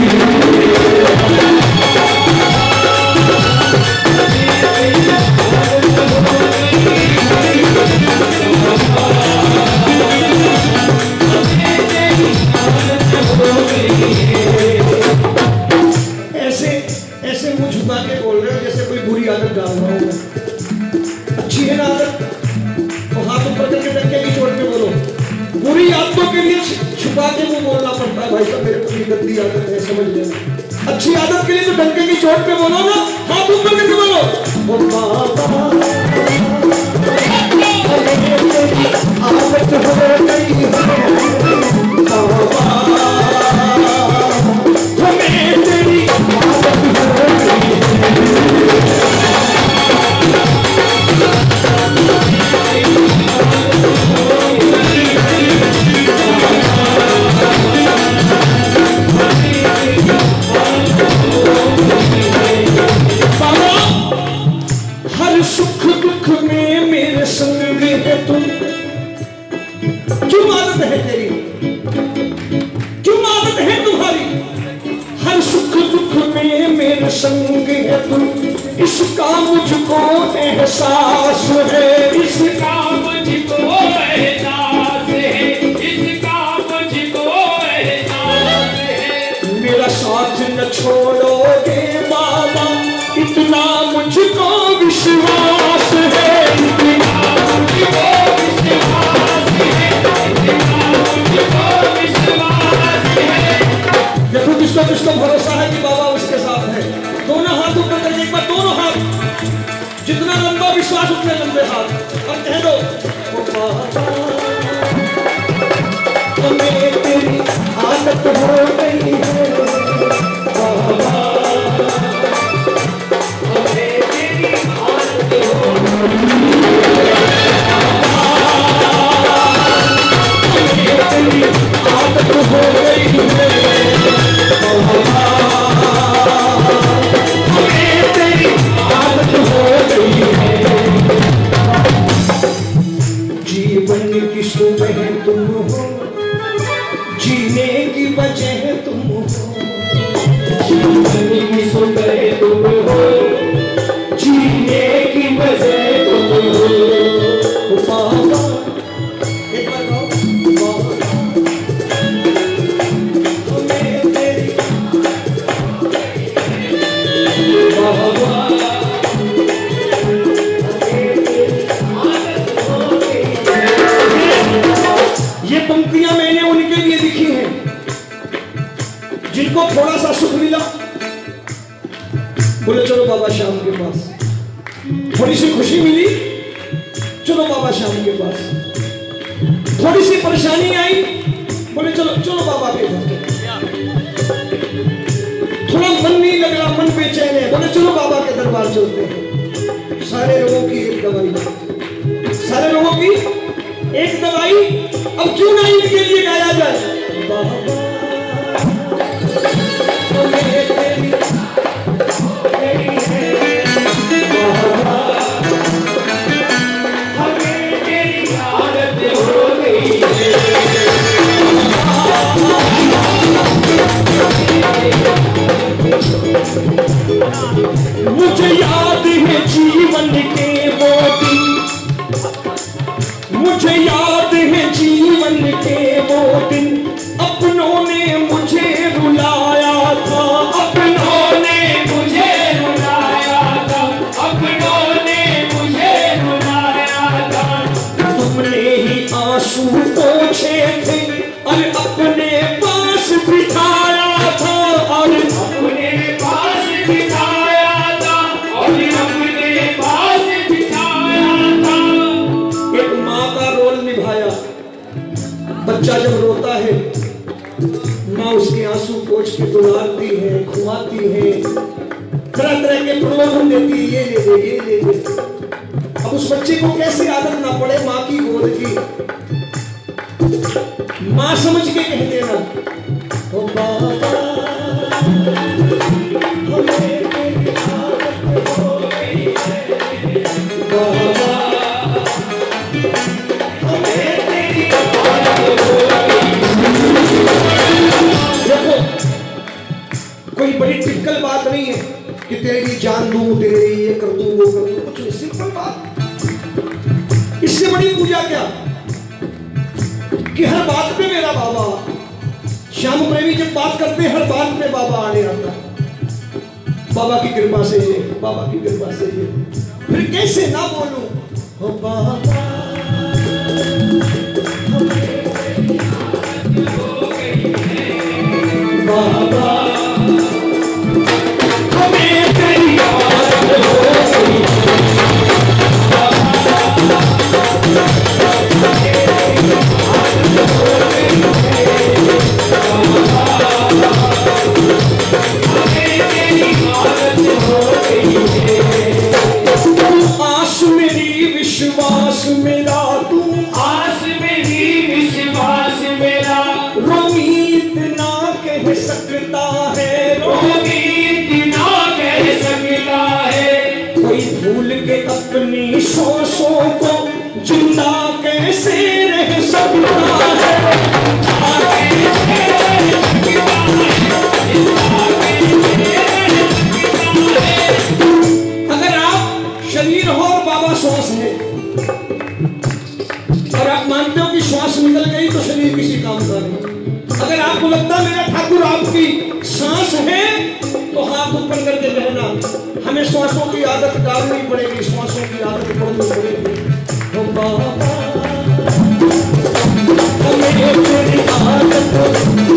ऐसे ऐसे मुंह झुका के बोल रहे हो जैसे कोई बुरी आदत डाल रहा हो। अच्छी है ना आदत तो हाथ ऊपर करके डंके की चोट पे बोलो। बुरी आदतों के लिए छुपा के मुंह बोलना पड़ता है भाई साहब, मेरे को ये गंदी आदत है समझ लेना। अच्छी आदत के लिए तो डंके की चोट पे बोलो ना, हाथ ऊपर करके बोलो। ओ बाबा आदत हो गई है, बाबा हमें तेरी आदत हो गई है। बाबा हर सुख दुख में मेरे संग है तुम। क्यों आदत है तेरी, क्यों आदत है तुम्हारी? हर सुख दुख में मेरे संग है तुम, इसका मुझको एहसास है, इसका मुझको एहसास है, इसका मुझको एहसास है। मेरा साथ न छोड़ोगे बाबा इतना मुझको विश्वास है, इतना मुझको विश्वास है, इतना मुझको विश्वास है। देखो किसको किसको भरोसा है कि बाबा उसके साथ है। दोनों हाथ ऊपर करके एक बार दोनों हाथ, जितना लंबा विश्वास उतने लंबे हाथ, और कह दो ओ बाबा तुम्हें तेरी आदत हो गई है, बाबा तुम्हें तेरी आदत हो गई है, तुम्हें तेरी आदत हो गई है, बाबा तुम्हें तेरी आदत हो गई है। जीवन की सुबह तुम हो, जीने की वजह तुम हो, जीवन की सुबह तुम हो, जीने की वजह तुम हो। बाबा एक बार गाओ, बाबा तुम्हें तेरी बाबा ये पंक्तियां मैंने उनके लिए लिखी हैं जिनको थोड़ा सा सुख मिला, बोले चलो बाबा श्याम के पास। थोड़ी सी खुशी मिली, चलो बाबा श्याम के पास। थोड़ी सी परेशानी आई, बोले चलो चलो बाबा के घर। थोड़ा मन नहीं लग रहा, मन बेचैन है, बोले चलो बाबा के दरबार चलते हैं। सारे रोगों की एक दवाई, सारे रोगों की एक दवाई। अब क्यों नहीं इनके लिए गाया जाए, बाबा तुम्हें तेरी तेरी है, बाबा हमें तेरी आदत हो गई है। मुझे याद है जीवन के वो दिन, मुझे याद है जीवन के वो दिन, अपनों ने मुझे रुलाया था, अपनों ने मुझे रुलाया था, अपनों ने मुझे रुलाया था। तुमने ही आंसू पोंछे थे और अपने पास बिठाया था, और अपने पास बिठाया होती है, तरह तरह के प्रलोभन देती है, ये ले ले ये ले ले। अब उस बच्चे को कैसे आदत ना पड़े माँ की गोद की, माँ समझ के कह देना, ओ बाबा हमें तेरी आदत हो गई है, बाबा हमें तेरी आदत हो गई है। देखो कोई बड़ी टिपिकल बात नहीं है कि तेरे लिए जान दूं, तेरे लिए ये कर दूं, वो कर दूं, कुछ नहीं, सिंपल बात। इससे बड़ी पूजा क्या कि हर बात पे मेरा बाबा, श्याम प्रेमी जब बात करते हैं हर बात में बाबा आने आता है, बाबा की कृपा से ये, बाबा की कृपा से ये, फिर कैसे ना बोलूं, ओ बाबा बाबा हमें तेरी आदत हो गई है, आस मेरी विश्वास मेरा तू, आस मेरी विश्वास मेरा, रोगी इतना कह सकता है, रोगी इतना कह सकता है, कोई भूल के अपनी सांसों को जिंदा कैसे रह सकता है, अगर आप शरीर हो और बाबा श्वास है और आप मानते हो कि श्वास निकल गई तो शरीर किसी काम का नहीं, अगर आपको लगता है मेरा ठाकुर आपकी सांस है तो हाथ ऊपर करके रहना, हमें श्वासों की आदत डालनी पड़ेगी, श्वासों की आदत पड़नी पड़ेगी। ओ बाबा हमें तेरी आदत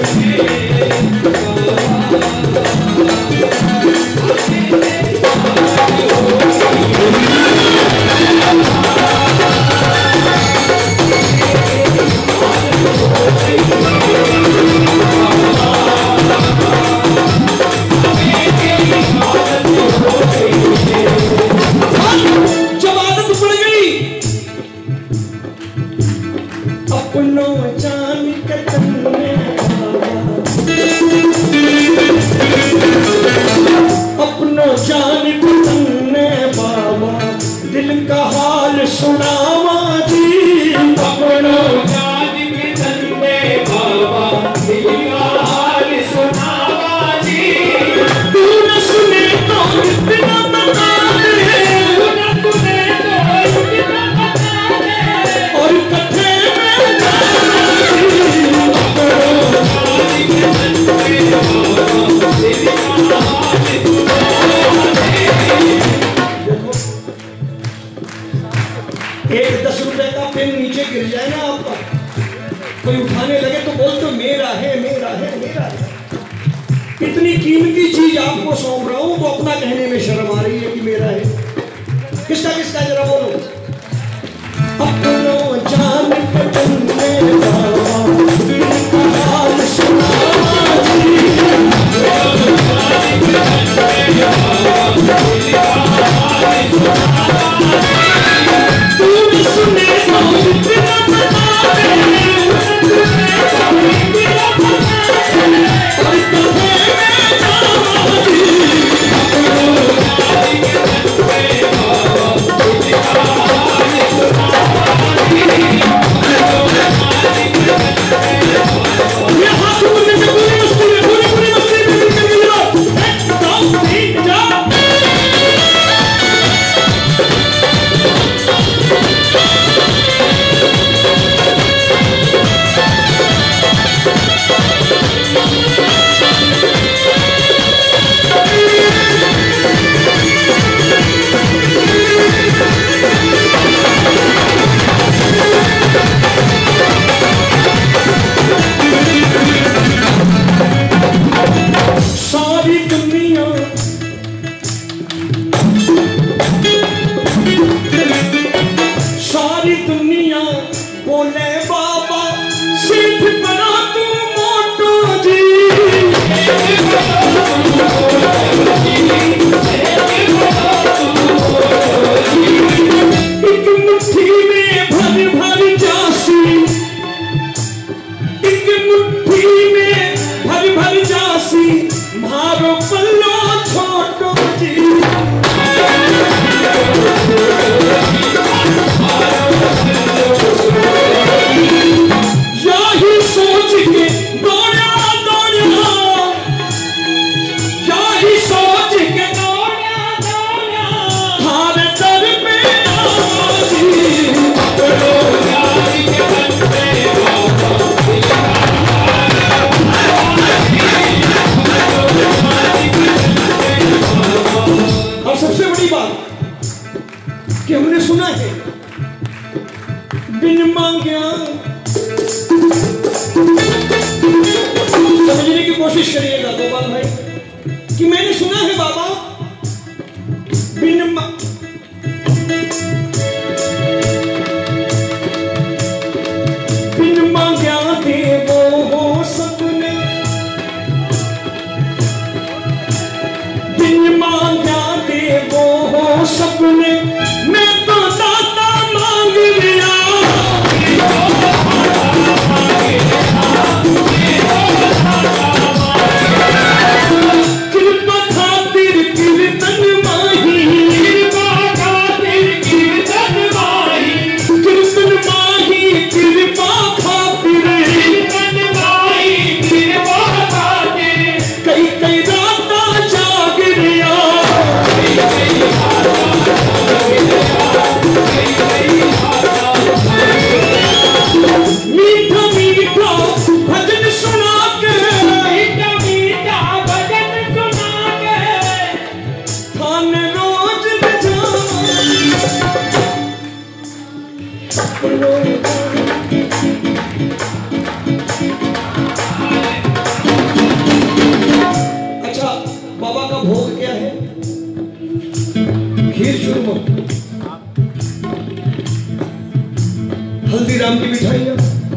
जब आदत पड़ गई अपनों जान के तन्ने अपनों जान के तन्ने बाबा, दिल का हाल सुनावा जी, अपनों जान के तन्ने बाबा, दिल का हाल सुनावा जी, तू न सुने तो इतना बता दे, तू न सुने तो इतना बता दे, और कथे में अपनों जान के तन्ने बाबा, दिल का हाल सुनावा जी। एक दस रुपए का पेन नीचे गिर जाए ना आपका, कोई उठाने लगे तो बोलते हो मेरा है मेरा है मेरा है। इतनी कीमती चीज आपको सौंप रहा हूं तो अपना कहने में शर्म आ रही है कि मेरा है। किसका किसका जरा बोलो। अपनों जान के तन्ने बाबा, दिल का हाल सुनावा जी, तू न सुने तो इतना बता दे, और कहे में जावा जी, है बिन मांगया, समझने की कोशिश करिएगा गोपाल भाई कि मैंने सुना है बाबा बिन मा... बिन मांगया देवो हो सपने, बिन मांगया देवो हो सपने, मैं तो दाता मांग लिया। कृपा खातिर कीर्तन माही, कृपा खातिर कीर्तन माही, कीर्तन माही कृपा खातिर, कीर्तन माही कृपा खातिर, कई कई राता जाग लिया। मीठा मीठा भजन सुना के, मीठा मीठा भजन सुना के, थान रोज अच्छा बाबा का भोग क्या है? खीर चूरमा, हल्दीराम की मिठाइयां,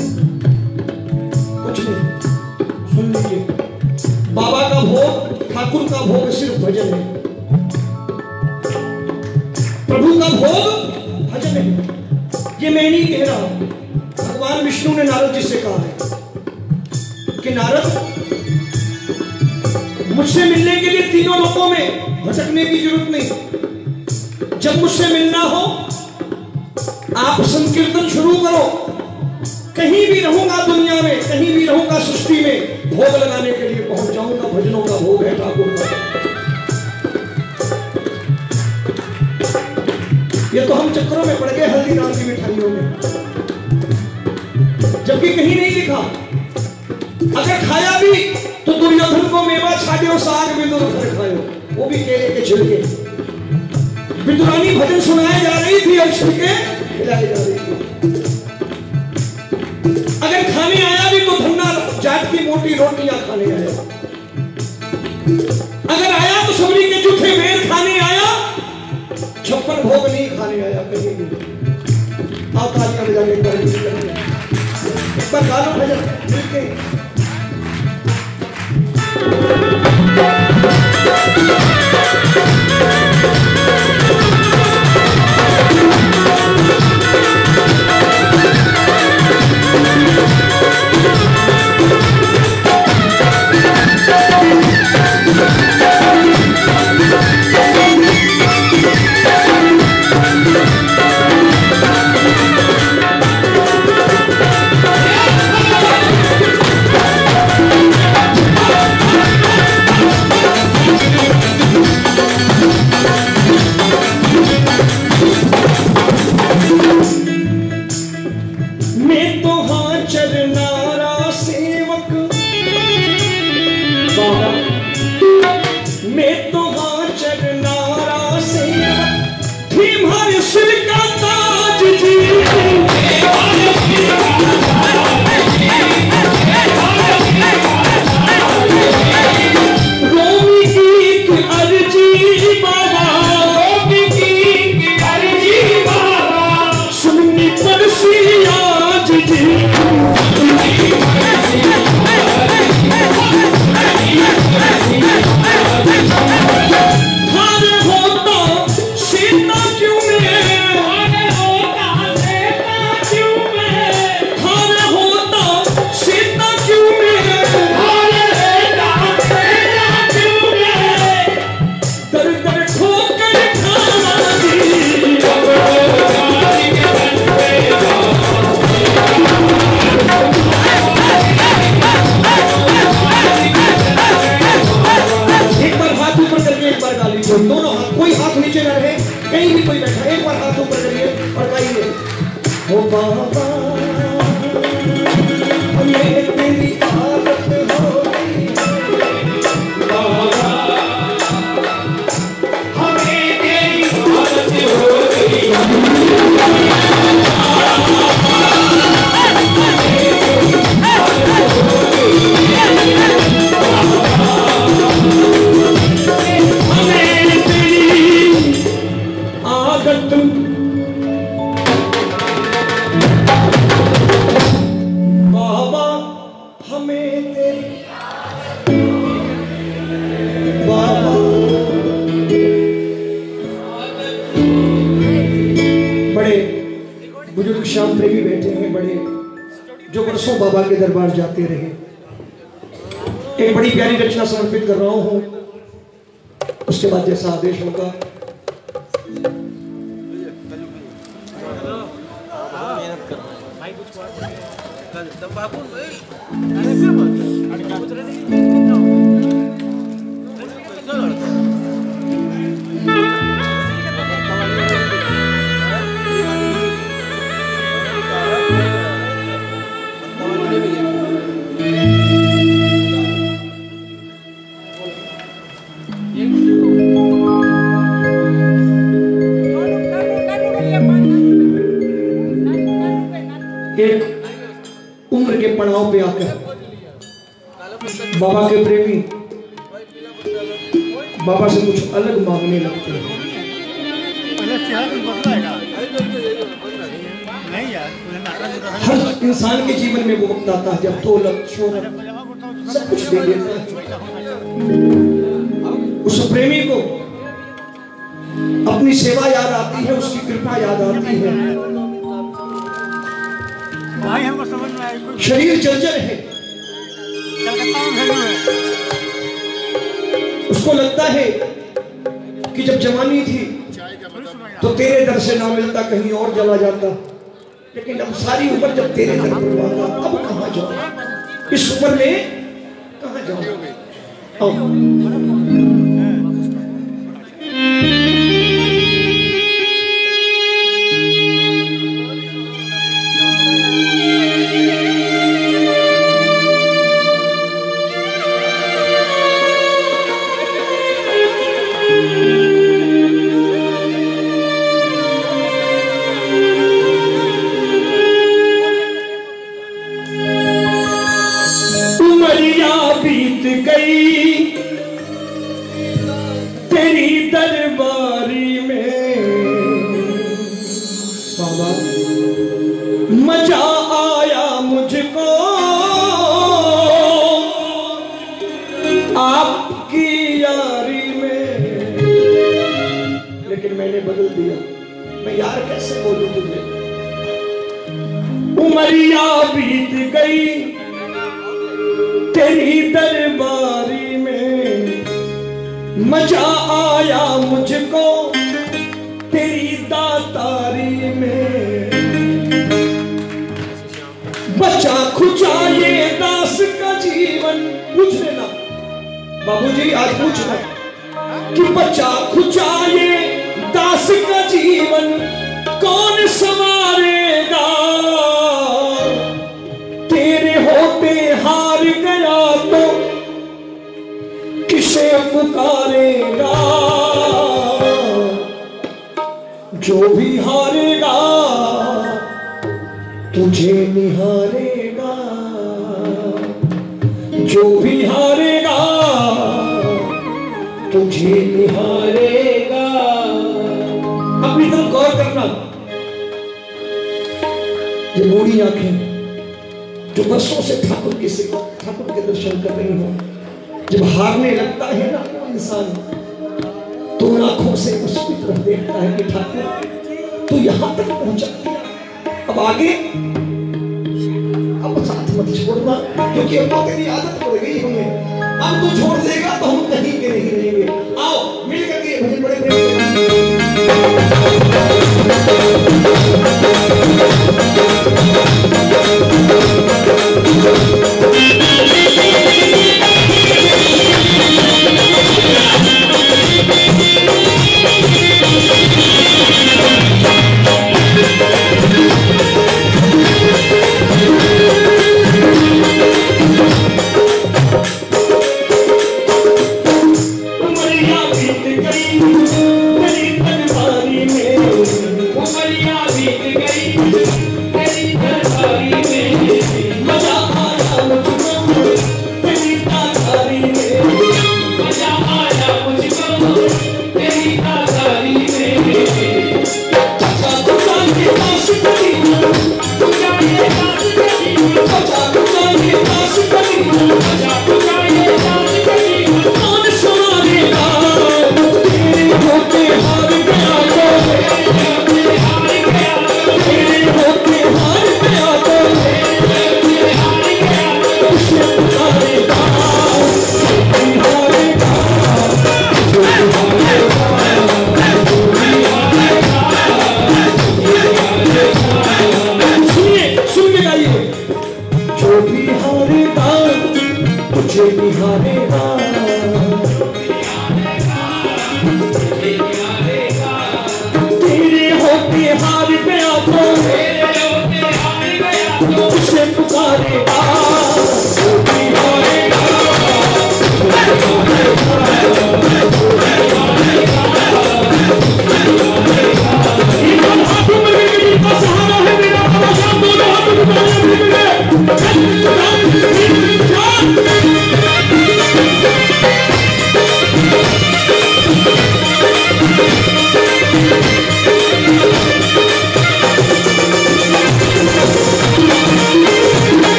कुछ नहीं। सुन लीजिए, बाबा का भोग, ठाकुर का भोग सिर्फ भजन है, प्रभु का भोग भजन है। ये मैं नहीं कह रहा हूं, भगवान विष्णु ने नारद जी से कहा है कि नारद मुझसे मिलने के लिए तीनों लोकों में भटकने की जरूरत नहीं, जब मुझसे मिलना हो आप संकीर्तन शुरू करो। कहीं भी रहूंगा दुनिया में, कहीं भी रहूंगा सृष्टि में, भोग लगाने के लिए पहुंच जाऊंगा। भजनों का भोग है ठाकुर का। ये तो हम चक्करों में पड़ गए हल्दीराम की मिठाइयों में, जबकि कहीं नहीं लिखा। अगर खाया भी तो दुर्योधन को मेवा छाड़ियो साग विदुर फल खायो, वो भी केले के छिलके। विदुरानी भजन सुनाए जा रही थी और छिलके खिलाए जा रही थी। अगर खाने आया भी तो धन्ना जाट की मोटी रोटियां खाने आया। अगर आया तो सबरी के जूठे बेर खाने आया, छप्पन भोग नहीं खाने आया कहीं भी। आप तालियां बजाने एक बार एक बार गालो भजन मिलके। दोनों हाथ, कोई हाथ नीचे न रहे, कहीं भी कोई बैठा, एक बार हाथ ऊपर करिए और गाइए, ओ बाबा हमें तेरी आदत हो गई, बाबा हमें तेरी आदत हो गई। श्याम प्रेमी बैठे हैं बड़े, जो वर्षों बाबा के दरबार जाते रहे। एक बड़ी प्यारी रचना समर्पित कर रहा हूं, उसके बाद जैसा आदेश होगा। एक उम्र के पड़ाव पे आकर बाबा के प्रेमी बाबा से कुछ अलग मांगने लगते हैं। हर इंसान के जीवन में वो वक्त आता है जब दौलत शोहरत सब कुछ दे देता है। उस प्रेमी को अपनी सेवा याद आती है, उसकी कृपा याद आती है। भाई हमको समझ में आया, शरीर जर्जर है, उसको लगता है कि जब जवानी थी तो तेरे दर से ना मिलता कहीं और चला जाता, लेकिन अब सारी उम्र जब तेरे दर पर आता, अब कहां जाऊं, इस उम्र में कहां जाऊं। तेरी दरबारी में बाबा मजा आया मुझको आपकी यारी में, लेकिन मैंने बदल दिया। मैं यार कैसे बोलूं तुझे, उमरिया बीत गई तेरी दरबारी में, मजा आया मुझको तेरी दातारी में, बचा खुचा ये दास का जीवन। पूछ लेना बाबूजी, आज पूछना कि बचा खुचा ये दास का जीवन कौन संवारेगा, तेरे होते हार गया तो किसे पुकारेगा, जो भी हारेगा तुझे निहारेगा, जो भी हारेगा तुझे निहारेगा। अभी तुम गौर करना, ये बूढ़ी आंखें जो वर्षों से ठाकुर की सेवा ठाकुर के दर्शन कर रही हो, जब हारने लगता है ना वो इंसान, तो आंखों से उसकी तरफ देखता है कि ठाकुर तू यहां तक पहुंचा दिया, अब आगे अब साथ मत छोड़ना, क्योंकि अब तो तेरी आदत पड़ गई हमें, अब तू छोड़ देगा तो हम कहीं के नहीं रहेंगे। आओ मिल करके भजन बड़े प्रेम उमरिया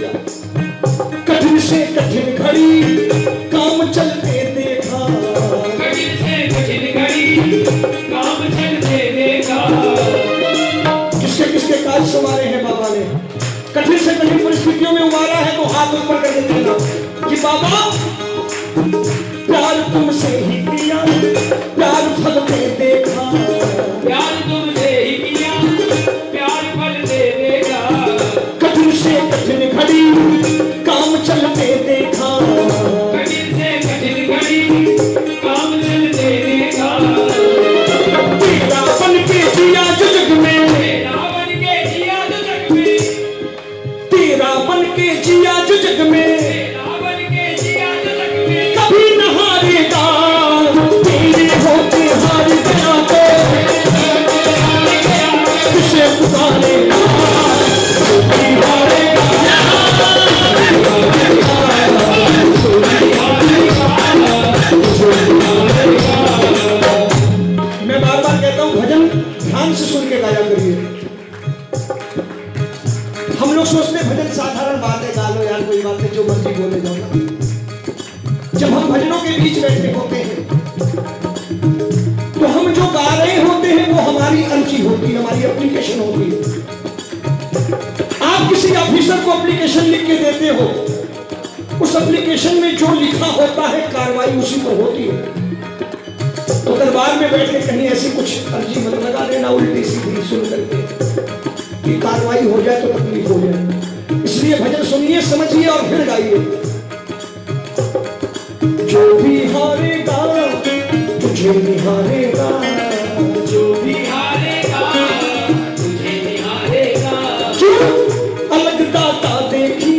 सुनिएगा। कठिन से कठिन घड़ी काम चलते देखा, कठिन से कठिन घड़ी काम चलते देखा। किसके किसके काज संवारे हैं बाबा ने। कठिन से कठिन परिस्थितियों में उबारा है तो हाथ ऊपर कर देते हैं कि बाबा प्यार तुमसे ही किया, प्यार फल पे देखा, प्यार तुमसे ही किया, प्यार फल दे देगा। कठिन से कठिन घड़ी काम चलते देखा, कठिन से कठिन घड़ी काम चलते देखा। तेरा बन के जिया जो जग में, तेरा बन के जिया जो जग में, तेरा बन के जिया जो जग में, तेरा बन के जिया जो जग में। कभी न हारेगा, तेरे होते हार गया तो किसे पुकारेगा, कोई हारेगा। मैं बार बार कहता हूँ भजन ध्यान से सुन के गाया करिए। हम लोग सोचते हैं भजन साधारण बात है, गा लो यार कोई बात नहीं, जो मर्जी बोले जाओ ना। जब हम भजनों के बीच बैठे होते हैं तो हम जो गा रहे होते हैं वो हमारी अर्जी होती है, हमारी एप्लीकेशन होती है। आप किसी ऑफिसर को एप्लीकेशन लिख के देते हो, उस एप्लीकेशन में जो लिखा होता है कार्रवाई उसी पर होती है। तो दरबार में बैठ के कहीं ऐसी कुछ अर्जी मत लगा देना उल्टी सीधी सुन करके कि कार्रवाई हो जाए तो तकलीफ हो जाए। इसलिए भजन सुनिए, समझिए और फिर गाइए। जो भी हारेगा तुझे निहारेगा, जो भी हारेगा तुझे निहारेगा। जो अलग दाता देखी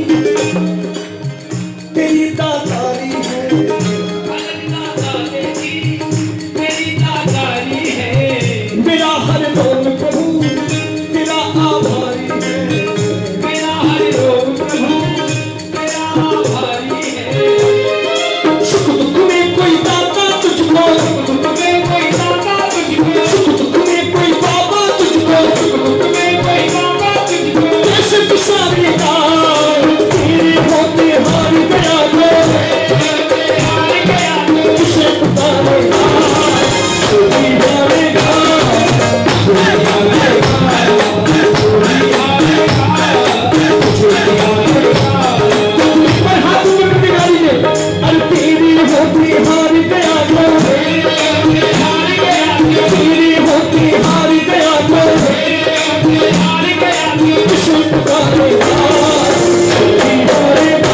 तेरी दातारी है, अलग दाता देखी तेरी दातारी है। मेरा हर रोग प्रभु तेरा आभारी है, मेरा हर रोग प्रभु तेरा आभारी है। सुख दुख में कोई दाता तुझको, दुख में कोई दाता तुझको, सुख दुख में कोई बाबा तुझको, दुख में कोई बाबा तुझको। कैसे बिसारेगा तेरे होते हार गया तो हार गया तो किसे पुकारेगा, कोई हारेगा, कोई हारेगा, कोई हारेगा, तुझे निहारेगा। तुम पर हाथ ऊपर करके गाइए। अरे तेरी होती हार गया तो, हार गया तो, तेरी होती हार गया तो हार गया तो किसे पुकारेगा, कोई हारेगा,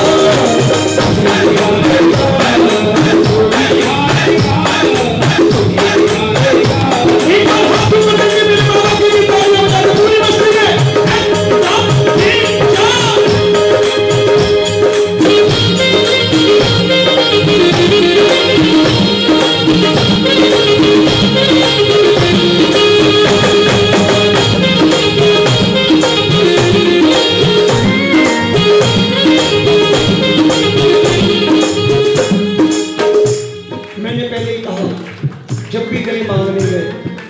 एक बार हाथ ऊपर करके मेरे बाबा की भी तालियां बजा दो पूरी मस्ती में। एक, दो, तीन, चार। मैंने पहले ही कहा जब भी कहीं मांगने गए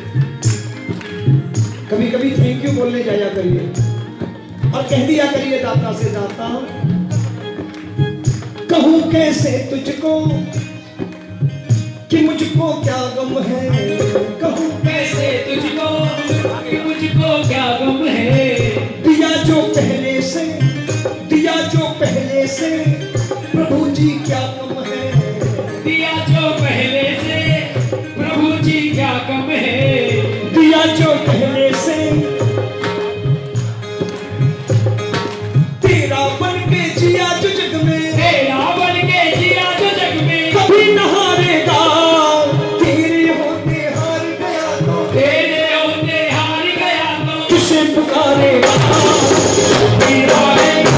कभी कभी थैंक यू बोलने जाया करिए और कह दिया करिए दाता से, दाता कहूं कैसे तुझको कि मुझको क्या गम है, कहूं कैसे तुझको कि मुझको क्या गम है। दिया जो पहले से, दिया जो पहले से प्रभु जी क्या गम है, दिया जो पहले से प्रभु जी क्या कम है। दिया जो पहले से तेरा बन के जिया जो जग में, तेरा बन के जिया जो जग में। कभी न हारेगा, तेरे होते हार गया तो तेरे होते हार गया तो किसे पुकारेगा, कोई हारेगा,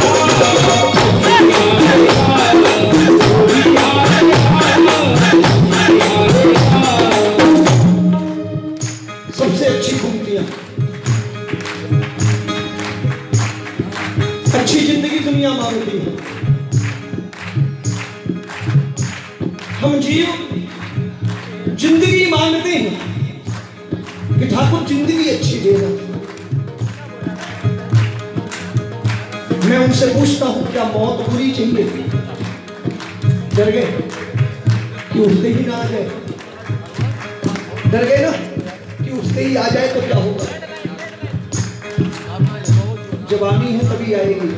सबसे अच्छी पंक्तियां। अच्छी जिंदगी दुनिया मांगती है। हम जीव जिंदगी मांगते हैं कि ठाकुर जिंदगी अच्छी देना। मैं उनसे पूछता हूं क्या मौत बुरी चाहिए? डर गए कि उठते ही ना आ जाए? डर गए ना कि उठते ही आ जाए तो क्या होगा? जवानी है तभी आएगी,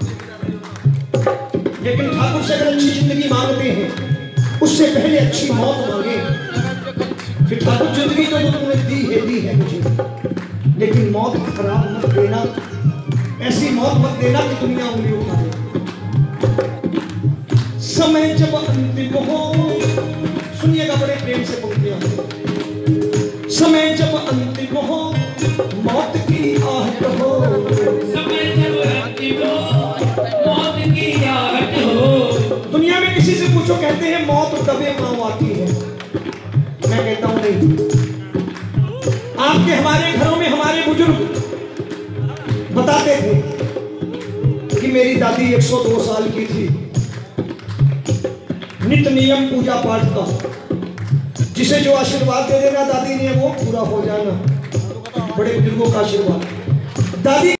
लेकिन ठाकुर से अगर अच्छी जिंदगी मांगते हैं उससे पहले अच्छी मौत मांगे कि ठाकुर जिंदगी तो तुमने दी है दी है मुझे, लेकिन मौत खराब मत देना, ऐसी मौत मत देना कि दुनिया उंगली उठा दे। समय जब अंतिम हो, सुनिएगा बड़े प्रेम से पंक्तियां, समय जब अंतिम हो मौत की आहट हो, समय जब अंतिम हो मौत की आहट हो। दुनिया में किसी से पूछो कहते हैं मौत दबे पांव आती है, मैं कहता हूं नहीं। आपके हमारे घरों में हमारे बुजुर्ग बताते थे कि मेरी दादी एक सौ दो साल की थी, नित्य नियम पूजा पाठ का, जिसे जो आशीर्वाद दे देना दादी ने वो पूरा हो जाना, बड़े बुजुर्गों का आशीर्वाद। दादी